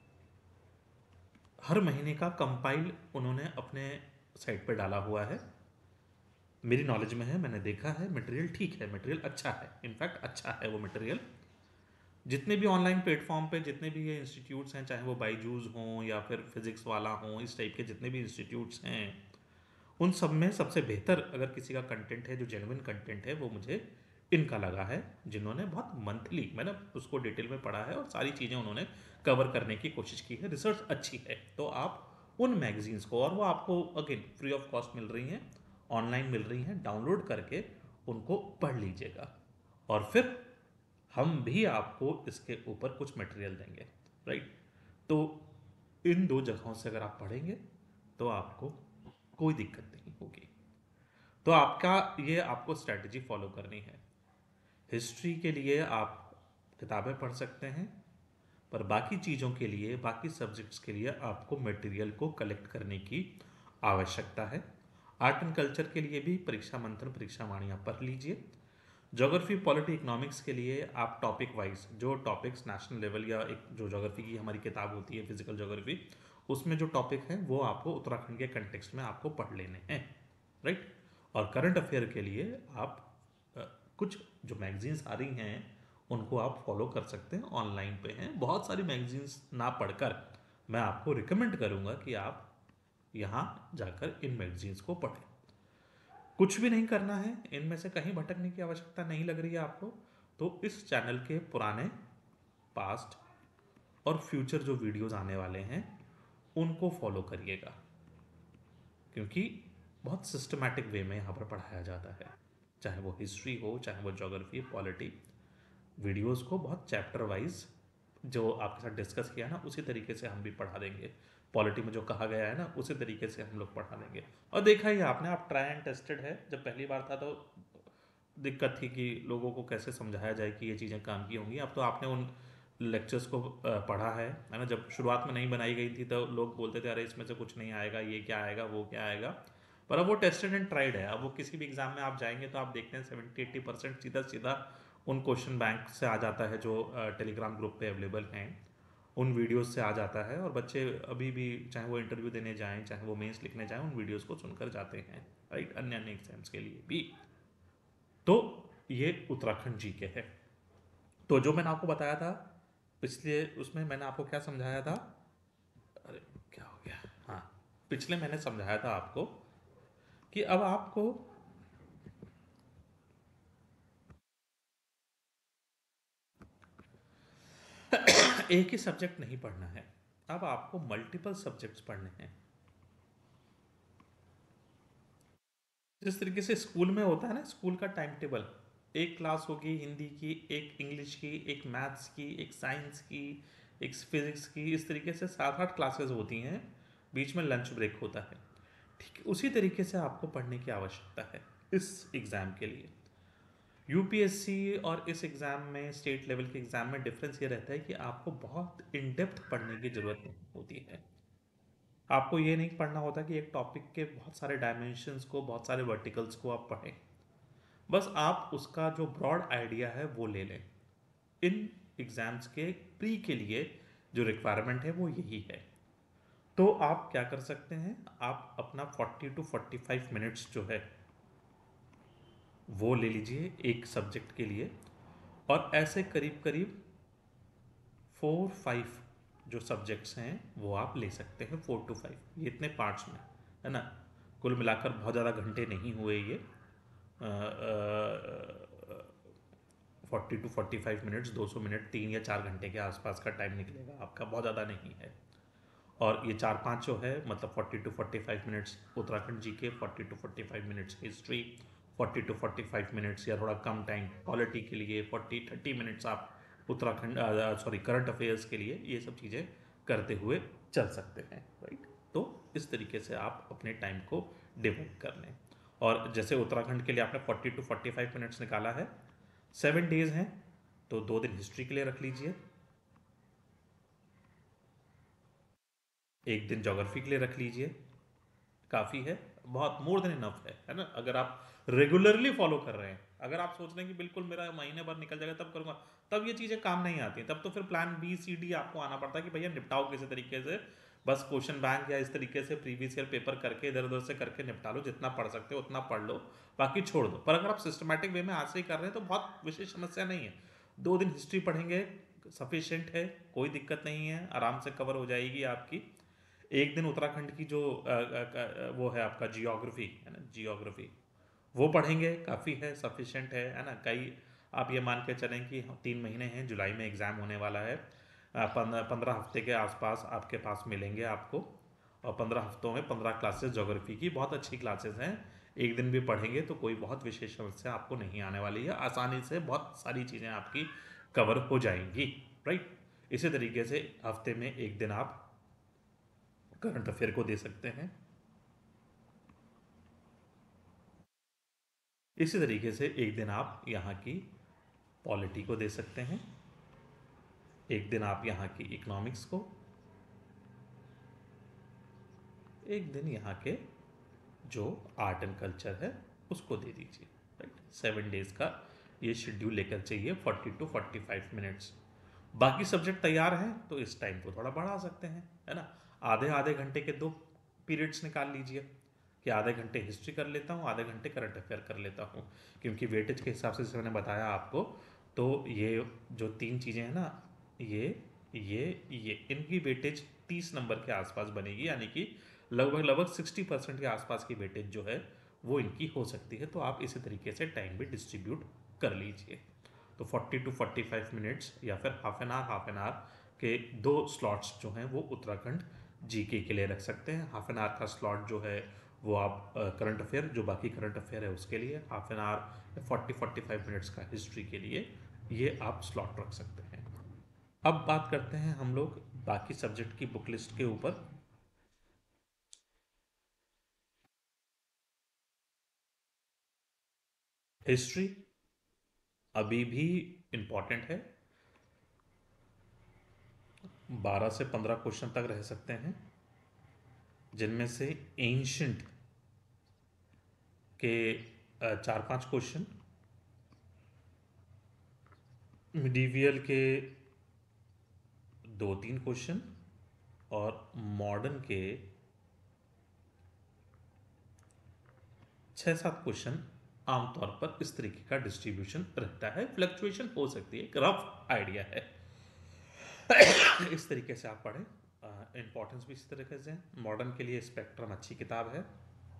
Speaker 1: हर महीने का कंपाइल उन्होंने अपने साइट पर डाला हुआ है, मेरी नॉलेज में है, मैंने देखा है, मटेरियल ठीक है, मटेरियल अच्छा है, इनफैक्ट अच्छा है वो मटेरियल। जितने भी ऑनलाइन प्लेटफॉर्म पे जितने भी ये इंस्टीट्यूट्स हैं, चाहे वो बाईजूस हों या फिर फिजिक्स वाला हों, इस टाइप के जितने भी इंस्टीट्यूट्स हैं, उन सब में सबसे बेहतर अगर किसी का कंटेंट है जो जेन्युइन कंटेंट है वो मुझे इनका लगा है, जिन्होंने बहुत मंथली, मैंने उसको डिटेल में पढ़ा है और सारी चीज़ें उन्होंने कवर करने की कोशिश की है, रिसर्च अच्छी है। तो आप उन मैगजीन्स को, और वो आपको अगेन फ्री ऑफ कॉस्ट मिल रही हैं, ऑनलाइन मिल रही हैं, डाउनलोड करके उनको पढ़ लीजिएगा। और फिर हम भी आपको इसके ऊपर कुछ मटेरियल देंगे, राइट। तो इन दो जगहों से अगर आप पढ़ेंगे तो आपको कोई दिक्कत नहीं होगी। तो आपका ये आपको स्ट्रैटेजी फॉलो करनी है। हिस्ट्री के लिए आप किताबें पढ़ सकते हैं, पर बाकी चीज़ों के लिए, बाकी सब्जेक्ट्स के लिए आपको मटेरियल को कलेक्ट करने की आवश्यकता है। आर्ट एंड कल्चर के लिए भी परीक्षा मंथन, परीक्षा वाणी आप पढ़ लीजिए। ज्योग्राफी, पॉलिटी, इकोनॉमिक्स के लिए आप टॉपिक वाइज जो टॉपिक्स नेशनल लेवल या एक जो ज्योग्राफी की हमारी किताब होती है फिजिकल ज्योग्राफी, उसमें जो टॉपिक हैं वो आपको उत्तराखंड के कंटेक्स्ट में आपको पढ़ लेने हैं, राइट। और करंट अफेयर के लिए आप कुछ जो मैगजीन्स आ रही हैं उनको आप फॉलो कर सकते हैं, ऑनलाइन पे हैं बहुत सारी मैगजीन्स। ना पढ़कर मैं आपको रिकमेंड करूंगा कि आप यहाँ जाकर इन मैगजीन्स को पढ़ें। कुछ भी नहीं करना है, इनमें से कहीं भटकने की आवश्यकता नहीं लग रही है आपको, तो इस चैनल के पुराने, पास्ट और फ्यूचर जो वीडियोस आने वाले हैं उनको फॉलो करिएगा, क्योंकि बहुत सिस्टमैटिक वे में यहाँ पर पढ़ाया जाता है। चाहे वो हिस्ट्री हो, चाहे वो ज्योग्राफी, पॉलिटी, वीडियोस को बहुत चैप्टर वाइज जो आपके साथ डिस्कस किया ना उसी तरीके से हम भी पढ़ा देंगे। पॉलिटी में जो कहा गया है ना उसी तरीके से हम लोग पढ़ा देंगे। और देखा ही आपने, आप ट्राई एंड टेस्टेड है। जब पहली बार था तो दिक्कत थी कि लोगों को कैसे समझाया जाए कि ये चीज़ें काम की होंगी। अब तो आपने उन लेक्चर्स को पढ़ा है ना। जब शुरुआत में नहीं बनाई गई थी तो लोग बोलते थे अरे इसमें से कुछ नहीं आएगा, ये क्या आएगा, वो क्या आएगा। पर अब वो टेस्टेड एंड ट्राइड है। अब वो किसी भी एग्जाम में आप जाएंगे तो आप देखते हैं 70-80% सीधा सीधा उन क्वेश्चन बैंक से आ जाता है जो टेलीग्राम ग्रुप पे अवेलेबल हैं, उन वीडियोस से आ जाता है। और बच्चे अभी भी चाहे वो इंटरव्यू देने जाएं, चाहे वो मेंस लिखने जाएं, उन वीडियोस को सुनकर जाते हैं, राइट, अन्य अन्य एग्जाम्स के लिए भी। तो ये उत्तराखंड जी के है। तो जो मैंने आपको बताया था पिछले उसमें, मैंने आपको क्या समझाया था, अरे क्या हो गया, हाँ, पिछले मैंने समझाया था आपको कि अब आपको एक ही सब्जेक्ट नहीं पढ़ना है, अब आपको मल्टीपल सब्जेक्ट्स पढ़ने हैं। जिस तरीके से स्कूल में होता है ना, स्कूल का टाइम टेबल, एक क्लास होगी हिंदी की, एक इंग्लिश की, एक मैथ्स की, एक साइंस की, एक फिजिक्स की, इस तरीके से 7-8 क्लासेस होती हैं, बीच में लंच ब्रेक होता है। ठीक है, उसी तरीके से आपको पढ़ने की आवश्यकता है इस एग्ज़ाम के लिए। यूपीएससी और इस एग्ज़ाम में, स्टेट लेवल के एग्ज़ाम में डिफरेंस ये रहता है कि आपको बहुत इन डेप्थ पढ़ने की ज़रूरत नहीं होती है। आपको ये नहीं पढ़ना होता कि एक टॉपिक के बहुत सारे डायमेंशंस को, बहुत सारे वर्टिकल्स को आप पढ़ें। बस आप उसका जो ब्रॉड आइडिया है वो ले लें। इन एग्ज़ाम्स के प्री के लिए जो रिक्वायरमेंट है वो यही है। तो आप क्या कर सकते हैं, आप अपना 40 to 45 मिनट्स जो है वो ले लीजिए एक सब्जेक्ट के लिए, और ऐसे करीब करीब 4-5 जो सब्जेक्ट्स हैं वो आप ले सकते हैं, 4 to 5, ये इतने पार्ट्स में है ना। कुल मिलाकर बहुत ज़्यादा घंटे नहीं हुए ये, 40 to 45 मिनट्स, 200 मिनट, 3 या 4 घंटे के आसपास का टाइम निकलेगा आपका, बहुत ज़्यादा नहीं है। और ये 4-5 जो है मतलब 40 to 45 मिनट्स उत्तराखंड जी के, 40 to 45 minutes history, 40 to 45 minutes या थोड़ा कम टाइम पॉलिटी के लिए, 40-30 मिनट्स आप उत्तराखंड सॉरी करंट अफेयर्स के लिए, ये सब चीज़ें करते हुए चल सकते हैं, राइट। तो इस तरीके से आप अपने टाइम को डिवाइड कर लें। और जैसे उत्तराखंड के लिए आपने 40 to 45 मिनट्स निकाला है, 7 डेज हैं, तो 2 दिन हिस्ट्री के लिए रख लीजिए, एक दिन ज्योग्राफी के लिए रख लीजिए, काफ़ी है, बहुत मोर देन इनफ है ना। अगर आप रेगुलरली फॉलो कर रहे हैं, अगर आप सोच रहे हैं कि बिल्कुल मेरा महीने भर निकल जाएगा तब करूँगा, तब ये चीज़ें काम नहीं आती। तब तो फिर प्लान बी सी डी आपको आना पड़ता है कि भैया निपटाओ किसी तरीके से, बस क्वेश्चन बैंक या इस तरीके से प्रीवियस ईयर पेपर करके इधर उधर से करके निपटा लो, जितना पढ़ सकते हो उतना पढ़ लो, बाकी छोड़ दो। पर अगर आप सिस्टमैटिक वे में आज से ही कर रहे हैं तो बहुत विशेष समस्या नहीं है। 2 दिन हिस्ट्री पढ़ेंगे सफिशेंट है, कोई दिक्कत नहीं है, आराम से कवर हो जाएगी आपकी। एक दिन उत्तराखंड की जो वो है आपका जियोग्राफी है ना, जियोग्राफी वो पढ़ेंगे, काफ़ी है, सफिशेंट है ना। कई आप ये मान के चलें कि 3 महीने हैं, जुलाई में एग्ज़ाम होने वाला है, 15 हफ्ते के आसपास आपके पास मिलेंगे आपको। और 15 हफ्तों में 15 क्लासेस ज्योग्राफी की बहुत अच्छी क्लासेस हैं। एक दिन भी पढ़ेंगे तो कोई बहुत विशेष समस्या आपको नहीं आने वाली है, आसानी से बहुत सारी चीज़ें आपकी कवर हो जाएंगी, राइट। इसी तरीके से हफ्ते में एक दिन आप करंट अफेयर को दे सकते हैं। इसी तरीके से एक दिन आप यहाँ की पॉलिटी को दे सकते हैं, एक दिन आप यहाँ की इकोनॉमिक्स को, एक दिन यहाँ के जो आर्ट एंड कल्चर है उसको दे दीजिए, राइट। 7 डेज का ये शेड्यूल लेकर चाहिए, 40 to 45 मिनट्स। बाकी सब्जेक्ट तैयार हैं तो इस टाइम को थोड़ा बढ़ा सकते हैं, है ना। आधे आधे घंटे के 2 पीरियड्स निकाल लीजिए कि आधे घंटे हिस्ट्री कर लेता हूँ, आधे घंटे करंट अफेयर कर लेता हूँ, क्योंकि वेटेज के हिसाब से जैसे मैंने बताया आपको, तो ये जो 3 चीज़ें हैं ना, ये इनकी वेटेज 30 नंबर के आसपास बनेगी, यानी कि लगभग लगभग 60% के आसपास की वेटेज जो है वो इनकी हो सकती है। तो आप इसी तरीके से टाइम भी डिस्ट्रीब्यूट कर लीजिए। तो 40 to 45 मिनट्स या फिर हाफ एन आवर के 2 स्लॉट्स जो हैं वो उत्तराखंड जीके के लिए रख सकते हैं। हाफ एन आवर का स्लॉट जो है वो आप करंट अफेयर, जो बाकी करंट अफेयर है उसके लिए, हाफ एन आवर 40-45 मिनट्स का हिस्ट्री के लिए, ये आप स्लॉट रख सकते हैं। अब बात करते हैं हम लोग बाकी सब्जेक्ट की बुक लिस्ट के ऊपर। हिस्ट्री अभी भी इम्पॉर्टेंट है, 12 से 15 क्वेश्चन तक रह सकते हैं, जिनमें से एंशंट के 4-5 क्वेश्चन, मिडीवियल के 2-3 क्वेश्चन और मॉडर्न के 6-7 क्वेश्चन आमतौर पर इस तरीके का डिस्ट्रीब्यूशन रहता है। फ्लक्चुएशन हो सकती है, एक रफ आइडिया है। इस तरीके से आप पढ़ें। इंपॉर्टेंस भी इसी तरीके से है। मॉडर्न के लिए स्पेक्ट्रम अच्छी किताब है।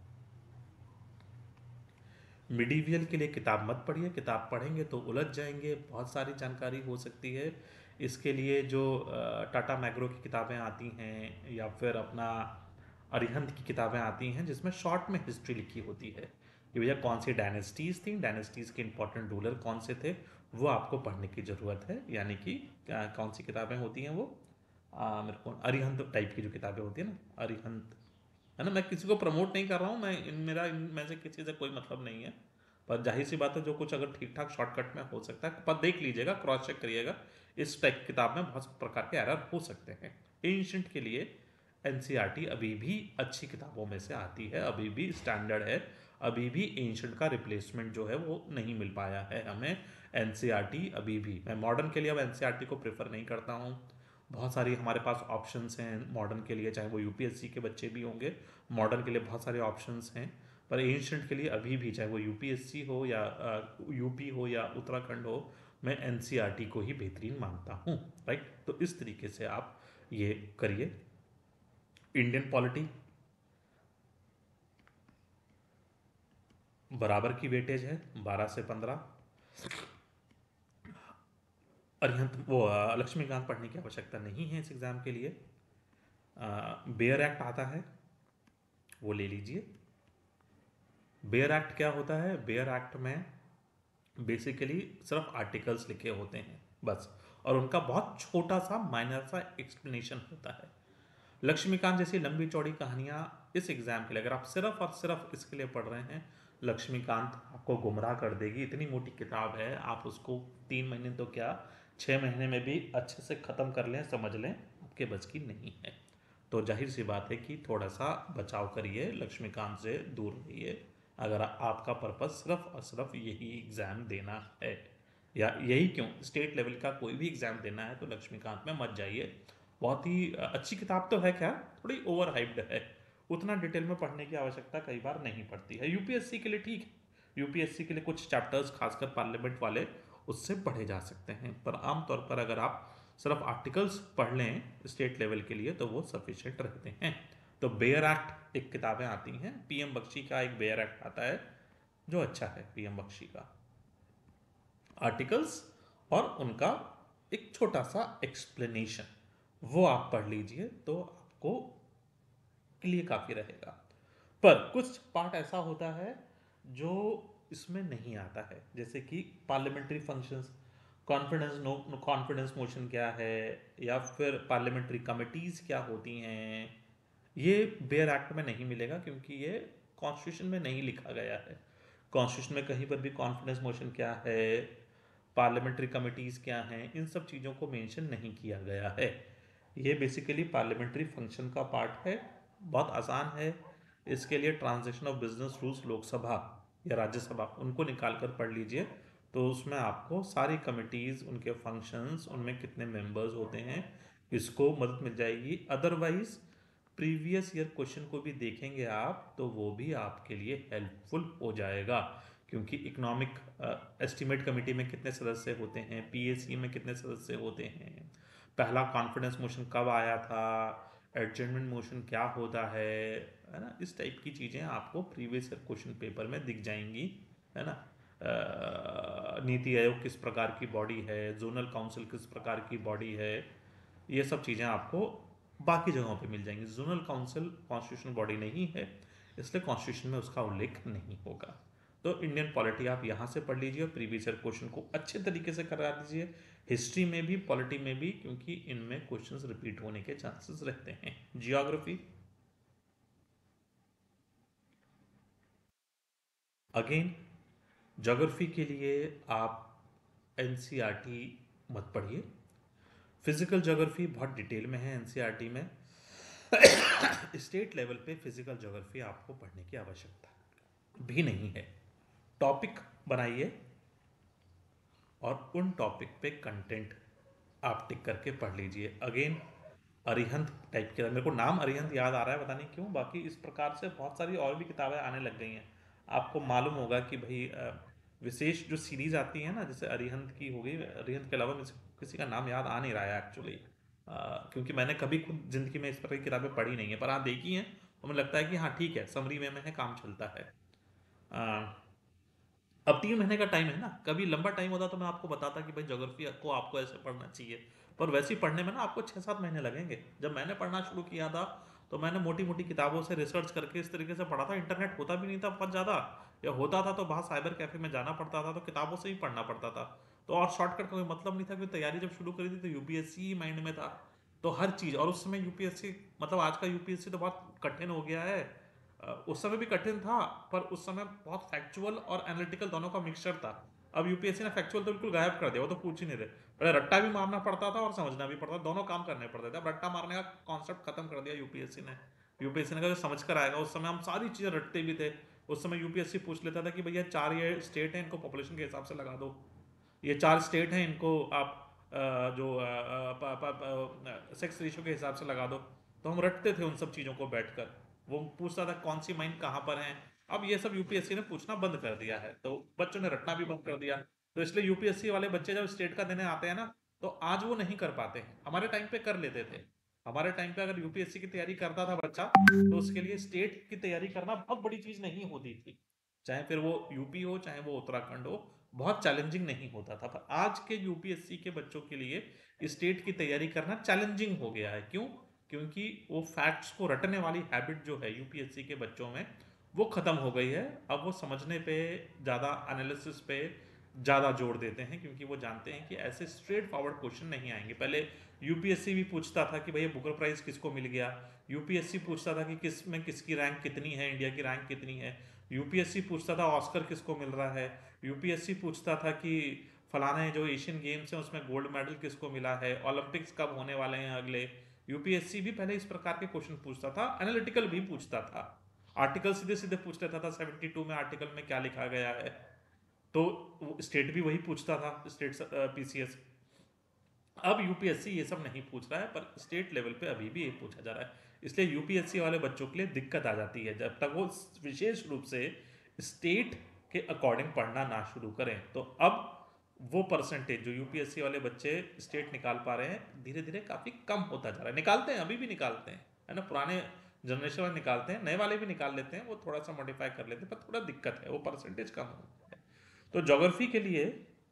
Speaker 1: मिडीवियल के लिए किताब मत पढ़िए, किताब पढ़ेंगे तो उलझ जाएंगे, बहुत सारी जानकारी हो सकती है। इसके लिए जो टाटा मैग्रो की किताबें आती हैं या फिर अपना अरिहंत की किताबें आती हैं जिसमें शॉर्ट में हिस्ट्री लिखी होती है कि भैया कौन सी डायनेस्टीज़ थी, डायनेस्टीज़ के इंपॉर्टेंट रूलर कौन से थे, वो आपको पढ़ने की ज़रूरत है। यानी कि कौन सी किताबें होती हैं वो, मेरे को अरिहंत टाइप की जो किताबें होती हैं ना, अरिहंत, है ना। मैं किसी को प्रमोट नहीं कर रहा हूँ, मेरा इनमें से किसी से कोई मतलब नहीं है, पर जाहिर सी बात है जो कुछ अगर ठीक ठाक शॉर्टकट में हो सकता है, पर देख लीजिएगा, क्रॉस चेक करिएगा। इस टाइप की किताब में बहुत प्रकार के एरर हो सकते हैं। एंशंट के लिए एनसीईआरटी अभी भी अच्छी किताबों में से आती है, अभी भी स्टैंडर्ड है, अभी भी एंशंट का रिप्लेसमेंट जो है वो नहीं मिल पाया है हमें। एनसीईआरटी अभी भी, मैं मॉडर्न के लिए अब एनसीईआरटी को प्रेफर नहीं करता हूँ। बहुत सारी हमारे पास ऑप्शंस हैं मॉडर्न के लिए, चाहे वो यूपीएससी के बच्चे भी होंगे, मॉडर्न के लिए बहुत सारे ऑप्शंस हैं। पर एंशंट के लिए अभी भी, चाहे वो यूपीएससी हो या यूपी हो या उत्तराखंड हो, मैं एनसीईआरटी को ही बेहतरीन मानता हूँ, राइट। तो इस तरीके से आप ये करिए। इंडियन पॉलिटी बराबर की वेटेज है, 12 से 15। अरिहंत वो लक्ष्मीकांत पढ़ने की आवश्यकता नहीं है इस एग्ज़ाम के लिए। बेयर एक्ट आता है, वो ले लीजिए। बेयर एक्ट क्या होता है? बेयर एक्ट में बेसिकली सिर्फ आर्टिकल्स लिखे होते हैं बस, और उनका बहुत छोटा सा माइनर सा एक्सप्लेनेशन होता है। लक्ष्मीकांत जैसी लंबी चौड़ी कहानियाँ इस एग्ज़ाम के लिए, अगर आप सिर्फ और सिर्फ इसके लिए पढ़ रहे हैं, लक्ष्मीकांत आपको गुमराह कर देगी। इतनी मोटी किताब है, आप उसको 3 महीने तो क्या, 6 महीने में भी अच्छे से ख़त्म कर लें, समझ लें, आपके बस की नहीं है। तो जाहिर सी बात है कि थोड़ा सा बचाव करिए, लक्ष्मीकांत से दूर रहिए। अगर आपका पर्पज़ सिर्फ और सिर्फ यही एग्ज़ाम देना है, या यही क्यों, स्टेट लेवल का कोई भी एग्ज़ाम देना है, तो लक्ष्मीकांत में मत जाइए। बहुत ही अच्छी किताब तो है, क्या थोड़ी ओवर हाइप्ड है, उतना डिटेल में पढ़ने की आवश्यकता कई बार नहीं पड़ती है। यूपीएससी के लिए ठीक है, यूपीएससी के लिए कुछ चैप्टर्स खासकर पार्लियामेंट वाले उससे पढ़े जा सकते हैं, पर आमतौर पर अगर आप सिर्फ आर्टिकल्स पढ़ लें स्टेट लेवल के लिए तो वो सफिशिएंट रहते हैं। तो बेयर एक्ट एक किताबें आती हैं, पीएम बख्शी का एक बेयर एक्ट आता है जो अच्छा है, पीएम बख्शी का आर्टिकल्स और उनका एक छोटा सा एक्सप्लेनेशन, वो आप पढ़ लीजिए तो आपको के लिए काफ़ी रहेगा। पर कुछ पार्ट ऐसा होता है जो इसमें नहीं आता है, जैसे कि पार्लियामेंट्री फंक्शंस, कॉन्फिडेंस मोशन क्या है, या फिर पार्लियामेंट्री कमिटीज़ क्या होती हैं, ये बेयर एक्ट में नहीं मिलेगा क्योंकि ये कॉन्स्टिट्यूशन में नहीं लिखा गया है। कॉन्स्टिट्यूशन में कहीं पर भी कॉन्फिडेंस मोशन क्या है, पार्लियामेंट्री कमिटीज़ क्या हैं, इन सब चीज़ों को मेंशन नहीं किया गया है। ये बेसिकली पार्लियामेंट्री फंक्शन का पार्ट है, बहुत आसान है। इसके लिए transaction of business rules Lok Sabha या राज्यसभा उनको निकाल कर पढ़ लीजिए, तो उसमें आपको सारी कमिटीज़, उनके फंक्शंस, उनमें कितने मेंबर्स होते हैं, इसको मदद मिल जाएगी। अदरवाइज प्रीवियस ईयर क्वेश्चन को भी देखेंगे आप तो वो भी आपके लिए हेल्पफुल हो जाएगा, क्योंकि इकोनॉमिक एस्टीमेट कमेटी में कितने सदस्य होते हैं, पीएसी में कितने सदस्य होते हैं, पहला कॉन्फिडेंस मोशन कब आया था, एडजमेंट मोशन क्या होता है ना, इस टाइप की चीज़ें आपको प्रीवियस ईयर क्वेश्चन पेपर में दिख जाएंगी, है ना। नीति आयोग किस प्रकार की बॉडी है, जोनल काउंसिल किस प्रकार की बॉडी है, ये सब चीज़ें आपको बाकी जगहों पे मिल जाएंगी। जोनल काउंसिल कॉन्स्टिट्यूशन बॉडी नहीं है, इसलिए कॉन्स्टिट्यूशन में उसका उल्लेख नहीं होगा। तो इंडियन पॉलिटी आप यहाँ से पढ़ लीजिए और प्रीवियस ईयर क्वेश्चन को अच्छे तरीके से करा दीजिए, हिस्ट्री में भी पॉलिटी में भी, क्योंकि इनमें क्वेश्चंस रिपीट होने के चांसेस रहते हैं। जियोग्राफी, अगेन ज्योग्राफी के लिए आप एनसीईआरटी मत पढ़िए। फिजिकल ज्योग्राफी बहुत डिटेल में है एनसीईआरटी में। स्टेट लेवल पे फिजिकल ज्योग्राफी आपको पढ़ने की आवश्यकता भी नहीं है। टॉपिक बनाइए और उन टॉपिक पे कंटेंट आप टिक करके पढ़ लीजिए। अगेन अरिहंत टाइप के, मेरे को नाम अरिहंत याद आ रहा है, पता नहीं क्यों, बाकी इस प्रकार से बहुत सारी और भी किताबें आने लग गई हैं। आपको मालूम होगा कि भाई विशेष जो सीरीज आती है ना, जैसे अरिहंत की हो गई, अरिहंत के अलावा मुझे किसी का नाम याद आ नहीं रहा है एक्चुअली, क्योंकि मैंने कभी खुद जिंदगी में इस तरह की किताबें पढ़ी नहीं है, पर हाँ देखी हैं, और मुझे लगता है कि हाँ ठीक है, समरी वे में है, काम चलता है। अब 3 महीने का टाइम है ना, कभी लंबा टाइम होता तो मैं आपको बताता कि भाई ज्योग्राफी को आपको ऐसे पढ़ना चाहिए, पर वैसे ही पढ़ने में ना आपको 6-7 महीने लगेंगे। जब मैंने पढ़ना शुरू किया था तो मैंने मोटी मोटी किताबों से रिसर्च करके इस तरीके से पढ़ा था, इंटरनेट होता भी नहीं था बहुत ज़्यादा, या होता था तो बाहर साइबर कैफे में जाना पड़ता था, तो किताबों से ही पढ़ना पड़ता था। तो और शॉर्टकट का कोई मतलब नहीं था, क्योंकि तैयारी जब शुरू करी थी तो यूपीएससी माइंड में था, तो हर चीज़, और उस समय यूपीएससी मतलब आज का यूपीएससी तो बहुत कठिन हो गया है, उस समय भी कठिन था, पर उस समय बहुत फैक्चुअल और एनालिटिकल दोनों का मिक्सचर था। अब यूपीएससी ने फैक्चुअल तो बिल्कुल गायब कर दिया, वो तो पूछ ही नहीं रहे, पहले रट्टा भी मारना पड़ता था और समझना भी पड़ता था, दोनों काम करने पड़ते थे। अब रट्टा मारने का कॉन्सेप्ट खत्म कर दिया यूपीएससी ने। यूपीएससी ने कहा जो समझ कर आएगा, उस समय हम सारी चीज़ें रटते भी थे। उस समय यूपीएससी पूछ लेता था कि भैया 4 ये स्टेट हैं, इनको पॉपुलेशन के हिसाब से लगा दो, ये 4 स्टेट हैं, इनको आप जो सेक्स रेशियो के हिसाब से लगा दो। तो हम रटते थे उन सब चीज़ों को बैठकर। वो पूछता था कौन सी माइन कहाँ पर है। अब ये सब यूपीएससी ने पूछना बंद कर दिया है, तो बच्चों ने रटना भी बंद कर दिया। तो इसलिए यूपीएससी वाले बच्चे जब स्टेट का देने आते हैं ना, तो आज वो नहीं कर पाते हैं, हमारे टाइम पे कर लेते थे। हमारे टाइम पे अगर यूपीएससी की तैयारी करता था बच्चा, तो उसके लिए स्टेट की तैयारी करना बहुत बड़ी चीज़ नहीं होती थी, चाहे फिर वो यूपी हो चाहे वो उत्तराखंड हो, बहुत चैलेंजिंग नहीं होता था। पर आज के यूपीएससी के बच्चों के लिए स्टेट की तैयारी करना चैलेंजिंग हो गया है। क्यों? क्योंकि वो फैक्ट्स को रटने वाली हैबिट जो है यूपीएससी के बच्चों में, वो ख़त्म हो गई है। अब वो समझने पे ज़्यादा, एनालिसिस पे ज़्यादा जोर देते हैं, क्योंकि वो जानते हैं कि ऐसे स्ट्रेट फॉरवर्ड क्वेश्चन नहीं आएंगे। पहले यूपीएससी भी पूछता था कि भैया बुकर प्राइज किसको मिल गया, यूपीएससी पूछता था कि किस में किसकी रैंक कितनी है, इंडिया की रैंक कितनी है, यूपीएससी पूछता था ऑस्कर किसको मिल रहा है, यूपीएससी पूछता था कि फलाने जो एशियन गेम्स हैं उसमें गोल्ड मेडल किसको मिला है, ओलंपिक्स कब होने वाले हैं अगले। यूपीएससी भी पहले इस प्रकार के क्वेश्चन पूछता था, एनालिटिकल भी पूछता था, आर्टिकल सीधे सीधे पूछ लेता था 72 में आर्टिकल में क्या लिखा गया है। तो स्टेट भी वही पूछता था, स्टेट पीसीएस। अब यूपीएससी ये सब नहीं पूछ रहा है, पर स्टेट लेवल पे अभी भी ये पूछा जा रहा है। इसलिए यूपीएससी वाले बच्चों के लिए दिक्कत आ जाती है जब तक वो विशेष रूप से स्टेट के अकॉर्डिंग पढ़ना ना शुरू करें। तो अब वो परसेंटेज जो यूपीएससी वाले बच्चे स्टेट निकाल पा रहे हैं, धीरे धीरे काफ़ी कम होता जा रहा है। निकालते हैं, अभी भी निकालते हैं, है ना, पुराने जनरेशन वाले निकालते हैं, नए वाले भी निकाल लेते हैं, वो थोड़ा सा मॉडिफाई कर लेते हैं, पर थोड़ा दिक्कत है, वो परसेंटेज कम हो है। तो ज्योग्राफी के लिए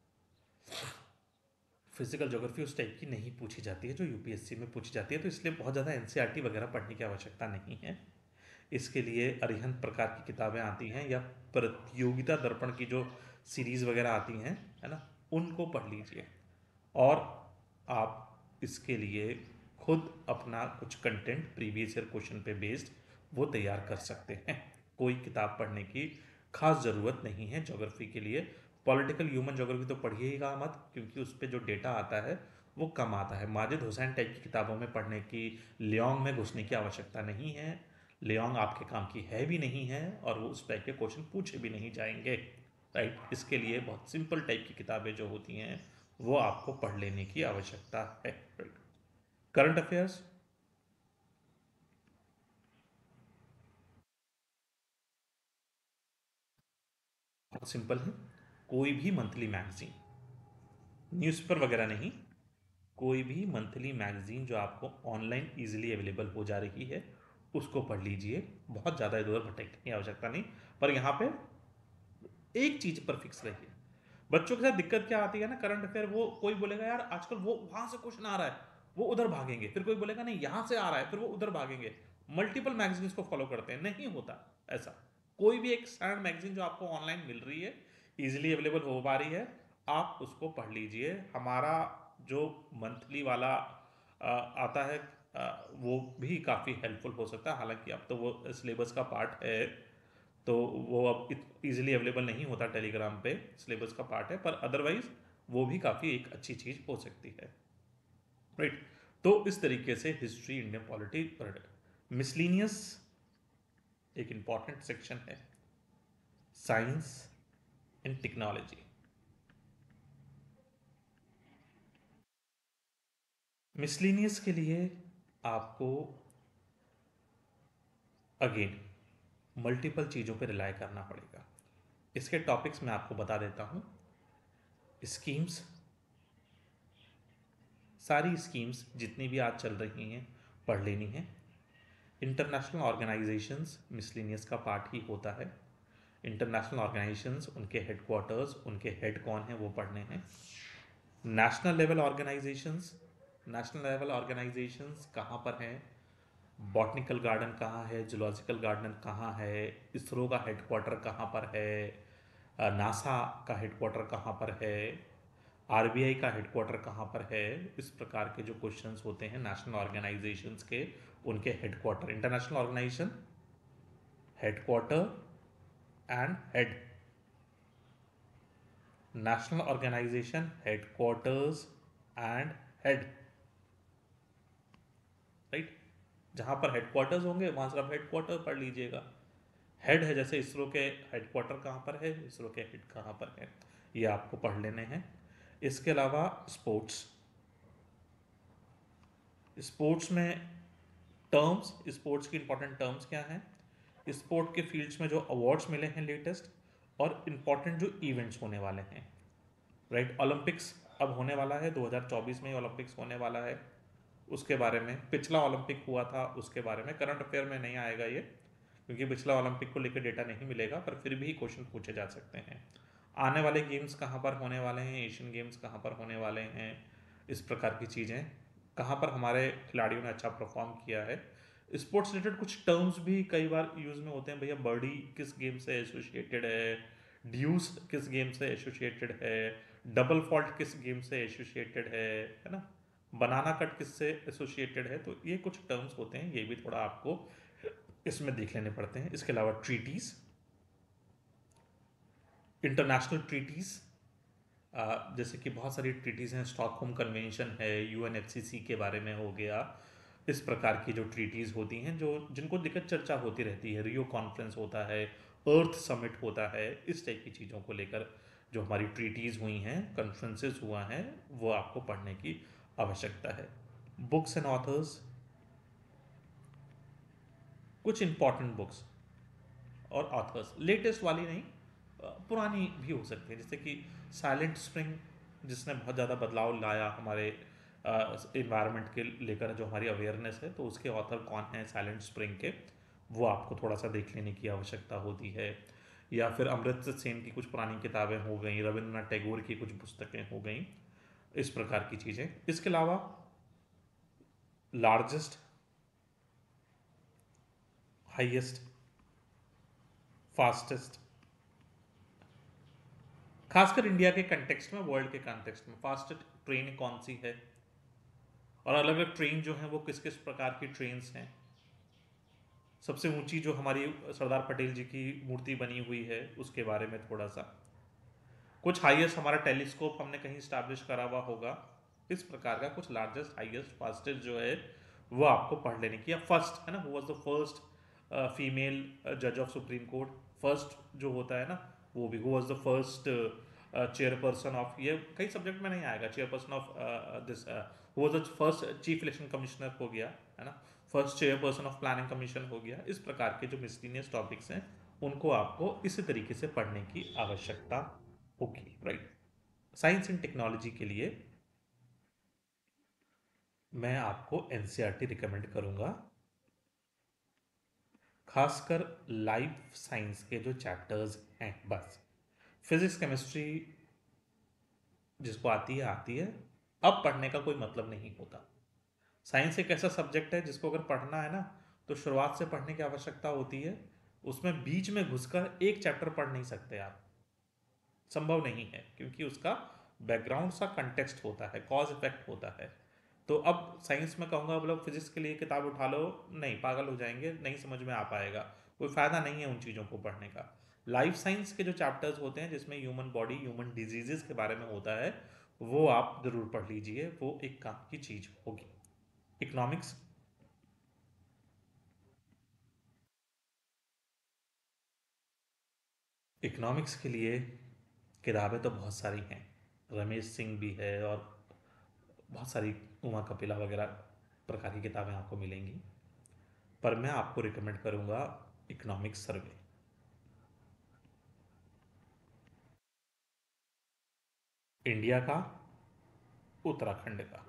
Speaker 1: फिजिकल ज्योग्राफी उस टाइप की नहीं पूछी जाती है जो यूपीएससी में पूछी जाती है, तो इसलिए बहुत ज़्यादा एनसीईआरटी वगैरह पढ़ने की आवश्यकता नहीं है। इसके लिए अरिहंत प्रकार की किताबें आती हैं, या प्रतियोगिता दर्पण की जो सीरीज़ वगैरह आती हैं, है ना, उनको पढ़ लीजिए। और आप इसके लिए खुद अपना कुछ कंटेंट प्रीवियस ईयर क्वेश्चन पे बेस्ड वो तैयार कर सकते हैं। कोई किताब पढ़ने की खास ज़रूरत नहीं है ज्योग्राफी के लिए। पॉलिटिकल ह्यूमन ज्योग्राफी तो पढ़िएगा मत, क्योंकि उस पर जो डेटा आता है वो कम आता है। माजिद हुसैन टाइप की किताबों में पढ़ने की, लियोंग में घुसने की आवश्यकता नहीं है। लियोंग आपके काम की है भी नहीं है, और वो उस टाइप के क्वेश्चन पूछे भी नहीं जाएंगे, राइट। इसके लिए बहुत सिंपल टाइप की किताबें जो होती हैं वो आपको पढ़ लेने की आवश्यकता है, राइट। करंट अफेयर्स बहुत सिंपल है। कोई भी मंथली मैगजीन, न्यूज़पेपर वगैरह नहीं, कोई भी मंथली मैगजीन जो आपको ऑनलाइन इजीली अवेलेबल हो जा रही है उसको पढ़ लीजिए। बहुत ज़्यादा इधर उधर भटकने की आवश्यकता नहीं। पर यहाँ पे एक चीज़ पर फिक्स रहिए। बच्चों के साथ दिक्कत क्या आती है ना, करंट अफेयर, वो कोई बोलेगा यार आजकल वो वहां से क्वेश्चन आ रहा है, वो उधर भागेंगे, फिर कोई बोलेगा नहीं यहां से आ रहा है, फिर वो उधर भागेंगे। मल्टीपल मैगजीन्स को फॉलो करते हैं, नहीं होता ऐसा। कोई भी एक स्टैंडर्ड मैगजीन जो आपको ऑनलाइन मिल रही है, इजिली अवेलेबल हो पा रही है, आप उसको पढ़ लीजिए। हमारा जो मंथली वाला आता है, वो भी काफ़ी हेल्पफुल हो सकता है। हालांकि अब तो वो सिलेबस का पार्ट है, तो वो अब इजीली अवेलेबल नहीं होता टेलीग्राम पे, सिलेबस का पार्ट है, पर अदरवाइज वो भी काफ़ी एक अच्छी चीज़ हो सकती है, राइट। तो इस तरीके से हिस्ट्री, इंडियन पॉलिटी, मिसलीनियस एक इंपॉर्टेंट सेक्शन है, साइंस एंड टेक्नोलॉजी। मिसलीनियस के लिए आपको अगेन मल्टीपल चीज़ों पे रिलाय करना पड़ेगा। इसके टॉपिक्स मैं आपको बता देता हूँ। स्कीम्स, सारी स्कीम्स जितनी भी आज चल रही हैं पढ़ लेनी है। इंटरनेशनल ऑर्गेनाइजेशंस मिसलिनियस का पार्ट ही होता है। इंटरनेशनल ऑर्गेनाइजेशंस, उनके हेडक्वार्टर्स, उनके हेड कौन हैं वो पढ़ने हैं। National level organisations, national level organisations कहाँ पर हैं, बॉटनिकल गार्डन कहाँ है, जूलॉजिकल गार्डन कहाँ है, इसरो का हेडक्वार्टर कहाँ पर है, नासा का हेडक्वार्टर कहाँ पर है, आरबीआई का हेडक्वार्टर कहाँ पर है। इस प्रकार के जो क्वेश्चंस होते हैं नेशनल ऑर्गेनाइजेशंस के, उनके headquarter, international organisation headquarter and head, national organisation headquarters and head, right. जहां पर हेडक्वार्टर्स होंगे वहां से आप हेडक्वार्टर पढ़ लीजिएगा। हेड है, जैसे इसरो के हेडक्वार्टर कहाँ पर है, इसरो के हेड कहाँ पर है, ये आपको पढ़ लेने हैं। इसके अलावा स्पोर्ट्स, स्पोर्ट्स में टर्म्स, स्पोर्ट्स की इंपॉर्टेंट टर्म्स क्या हैं, स्पोर्ट के फील्ड्स में जो अवार्ड्स मिले हैं लेटेस्ट, और इम्पॉर्टेंट जो इवेंट्स होने वाले हैं, राइट। ओलंपिक्स अब होने वाला है, 2024 में ओलंपिक्स होने वाला है, उसके बारे में, पिछला ओलंपिक हुआ था उसके बारे में। करंट अफेयर में नहीं आएगा ये, क्योंकि पिछला ओलंपिक को लेकर डेटा नहीं मिलेगा, पर फिर भी क्वेश्चन पूछे जा सकते हैं। आने वाले गेम्स कहाँ पर होने वाले हैं, एशियन गेम्स कहाँ पर होने वाले हैं, इस प्रकार की चीज़ें, कहाँ पर हमारे खिलाड़ियों ने अच्छा परफॉर्म किया है। स्पोर्ट्स रिलेटेड कुछ टर्म्स भी कई बार यूज़ में होते हैं, भैया बर्डी किस गेम से एसोसिएटेड है, ड्यूस किस गेम से एसोसिएटेड है, डबल फॉल्ट किस गेम से एसोसिएटेड है ना, बनाना कट किस से एसोसिएटेड है। तो ये कुछ टर्म्स होते हैं, ये भी थोड़ा आपको इसमें देख लेने पड़ते हैं। इसके अलावा ट्रीटीज़, इंटरनेशनल ट्रीटीज़, जैसे कि बहुत सारी ट्रीटीज़ हैं, स्टॉकहोम कन्वेंशन है, यूएनएफसीसी के बारे में हो गया। इस प्रकार की जो ट्रीटीज़ होती हैं, जो जिनको लेकर चर्चा होती रहती है, रियो कॉन्फ्रेंस होता है, अर्थ समिट होता है, इस टाइप की चीज़ों को लेकर जो हमारी ट्रीटीज़ हुई हैं, कॉन्फ्रेंसेस हुआ हैं, वो आपको पढ़ने की आवश्यकता है। बुक्स एंड ऑथर्स, कुछ इंपॉर्टेंट बुक्स और ऑथर्स, लेटेस्ट वाली नहीं, पुरानी भी हो सकती है, जैसे कि साइलेंट स्प्रिंग, जिसने बहुत ज़्यादा बदलाव लाया हमारे इन्वायरमेंट के लेकर, जो हमारी अवेयरनेस है, तो उसके ऑथर कौन हैं साइलेंट स्प्रिंग के, वो आपको थोड़ा सा देख लेने की आवश्यकता होती है। या फिर अमृतसर सेन की कुछ पुरानी किताबें हो गई, रविंद्रनाथ टैगोर की कुछ पुस्तकें हो गई, इस प्रकार की चीज़ें। इसके अलावा लार्जेस्ट हाईएस्ट, फास्टेस्ट, खासकर इंडिया के कंटेक्स्ट में, वर्ल्ड के कंटेक्स्ट में फास्टेस्ट ट्रेन कौन सी है, और अलग अलग ट्रेन जो हैं वो किस किस प्रकार की ट्रेन्स हैं। सबसे ऊंची जो हमारी सरदार पटेल जी की मूर्ति बनी हुई है उसके बारे में थोड़ा सा, कुछ हाईएस्ट हमारा टेलीस्कोप हमने कहीं स्टैब्लिश करा हुआ होगा, इस प्रकार का कुछ लार्जेस्ट हाईएस्ट फास्टेस्ट जो है वो आपको पढ़ लेने की। या फर्स्ट है ना, who was the first female जज ऑफ सुप्रीम कोर्ट, फर्स्ट जो होता है ना वो भी, who was the first chairperson of, ये कई सब्जेक्ट में नहीं आएगा, chairperson of this, who was the first chief election commissioner हो गया है ना, first chairperson of planning commission हो गया। इस प्रकार के जो मिसलिनियस टॉपिक्स हैं उनको आपको इसी तरीके से पढ़ने की आवश्यकता होगी, राइट। साइंस एंड टेक्नोलॉजी के लिए मैं आपको एनसीईआरटी रिकमेंड करूंगा, खासकर लाइफ साइंस के जो चैप्टर्स हैं। बस फिजिक्स केमिस्ट्री जिसको आती है, अब पढ़ने का कोई मतलब नहीं होता। साइंस एक ऐसा सब्जेक्ट है जिसको अगर पढ़ना है ना तो शुरुआत से पढ़ने की आवश्यकता होती है, उसमें बीच में घुसकर एक चैप्टर पढ़ नहीं सकते आप, संभव नहीं है, क्योंकि उसका बैकग्राउंड सा कंटेक्स्ट होता है, कॉज इफेक्ट होता है। तो अब साइंस में कहूँगा अब लोग फिजिक्स के लिए किताब उठा लो, नहीं, पागल हो जाएंगे, नहीं समझ में आ पाएगा, कोई फ़ायदा नहीं है उन चीज़ों को पढ़ने का। लाइफ साइंस के जो चैप्टर्स होते हैं जिसमें ह्यूमन बॉडी, ह्यूमन डिजीजेस के बारे में होता है, वो आप ज़रूर पढ़ लीजिए, वो एक काम की चीज़ होगी। इकोनॉमिक्स, इकोनॉमिक्स के लिए किताबें तो बहुत सारी हैं, रमेश सिंह भी है और बहुत सारी उमा कपिला वगैरह प्रकार की किताबें आपको मिलेंगी, पर मैं आपको रिकमेंड करूंगा इकोनॉमिक्स सर्वे, इंडिया का, उत्तराखंड का,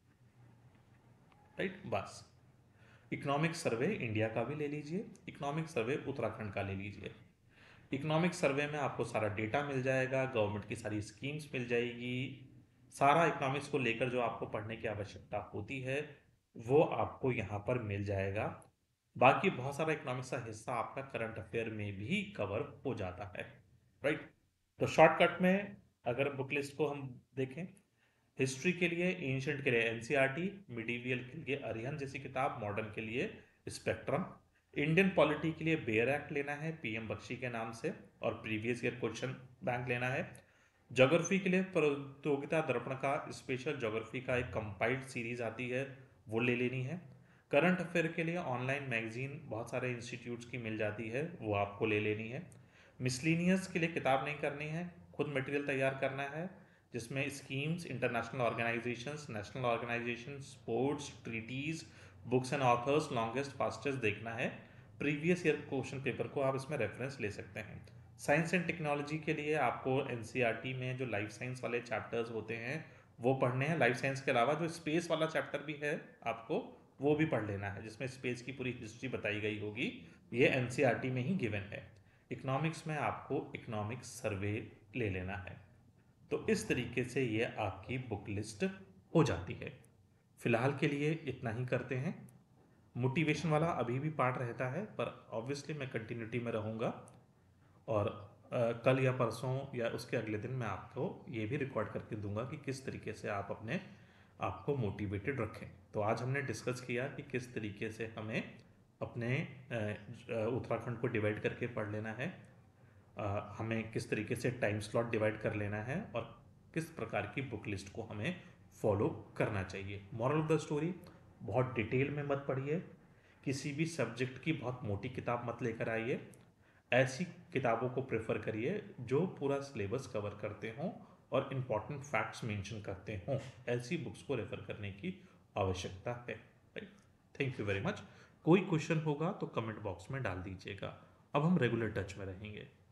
Speaker 1: राइट। बस इकोनॉमिक सर्वे इंडिया का भी ले लीजिए, इकोनॉमिक सर्वे उत्तराखंड का ले लीजिए। इकोनॉमिक सर्वे में आपको सारा डेटा मिल जाएगा, गवर्नमेंट की सारी स्कीम्स मिल जाएगी, सारा इकोनॉमिक्स को लेकर जो आपको पढ़ने की आवश्यकता होती है वो आपको यहाँ पर मिल जाएगा। बाकी बहुत सारा इकोनॉमिक्स का हिस्सा आपका करंट अफेयर में भी कवर हो जाता है, राइट। तो शॉर्टकट में अगर बुक लिस्ट को हम देखें, हिस्ट्री के लिए, एंशंट के लिए एनसीईआरटी, मिडीवियल के लिए अरिहंत जैसी किताब, मॉडर्न के लिए स्पेक्ट्रम, इंडियन पॉलिटी के लिए बेयर एक्ट लेना है पीएम बख्शी के नाम से और प्रीवियस ईयर क्वेश्चन बैंक लेना है। ज्योग्राफी के लिए प्रतियोगिता दर्पण का स्पेशल ज्योग्राफी का एक कंपाइल्ड सीरीज आती है, वो ले लेनी है। करंट अफेयर के लिए ऑनलाइन मैगजीन बहुत सारे इंस्टीट्यूट्स की मिल जाती है, वो आपको ले लेनी है। मिसलीनियस के लिए किताब नहीं करनी है, खुद मटेरियल तैयार करना है, जिसमें schemes, international organisations, national organisation, sports, treaties, books and authors, longest fastest देखना है। प्रीवियस ईयर क्वेश्चन पेपर को आप इसमें रेफरेंस ले सकते हैं। साइंस एंड टेक्नोलॉजी के लिए आपको एनसीईआरटी में जो लाइफ साइंस वाले चैप्टर्स होते हैं वो पढ़ने हैं। लाइफ साइंस के अलावा जो स्पेस वाला चैप्टर भी है आपको वो भी पढ़ लेना है, जिसमें स्पेस की पूरी हिस्ट्री बताई गई होगी, ये एनसीईआरटी में ही गिवन है। इकोनॉमिक्स में आपको इकोनॉमिक्स सर्वे ले लेना है। तो इस तरीके से ये आपकी बुक लिस्ट हो जाती है। फिलहाल के लिए इतना ही करते हैं। मोटिवेशन वाला अभी भी पार्ट रहता है, पर ऑब्वियसली मैं कंटिन्यूटी में रहूँगा, और कल या परसों या उसके अगले दिन मैं आपको ये भी रिकॉर्ड करके दूंगा कि किस तरीके से आप अपने आप को मोटिवेटेड रखें। तो आज हमने डिस्कस किया कि किस तरीके से हमें अपने उत्तराखंड को डिवाइड करके पढ़ लेना है, हमें किस तरीके से टाइम स्लॉट डिवाइड कर लेना है, और किस प्रकार की बुक लिस्ट को हमें फॉलो करना चाहिए। मॉरल ऑफ द स्टोरी, बहुत डिटेल में मत पढ़िए, किसी भी सब्जेक्ट की बहुत मोटी किताब मत लेकर आइए, ऐसी किताबों को प्रेफर करिए जो पूरा सिलेबस कवर करते हों और इम्पॉर्टेंट फैक्ट्स मेंशन करते हों, ऐसी बुक्स को रेफर करने की आवश्यकता है, right. Thank you very much. कोई क्वेश्चन होगा तो कमेंट बॉक्स में डाल दीजिएगा। अब हम रेगुलर टच में रहेंगे।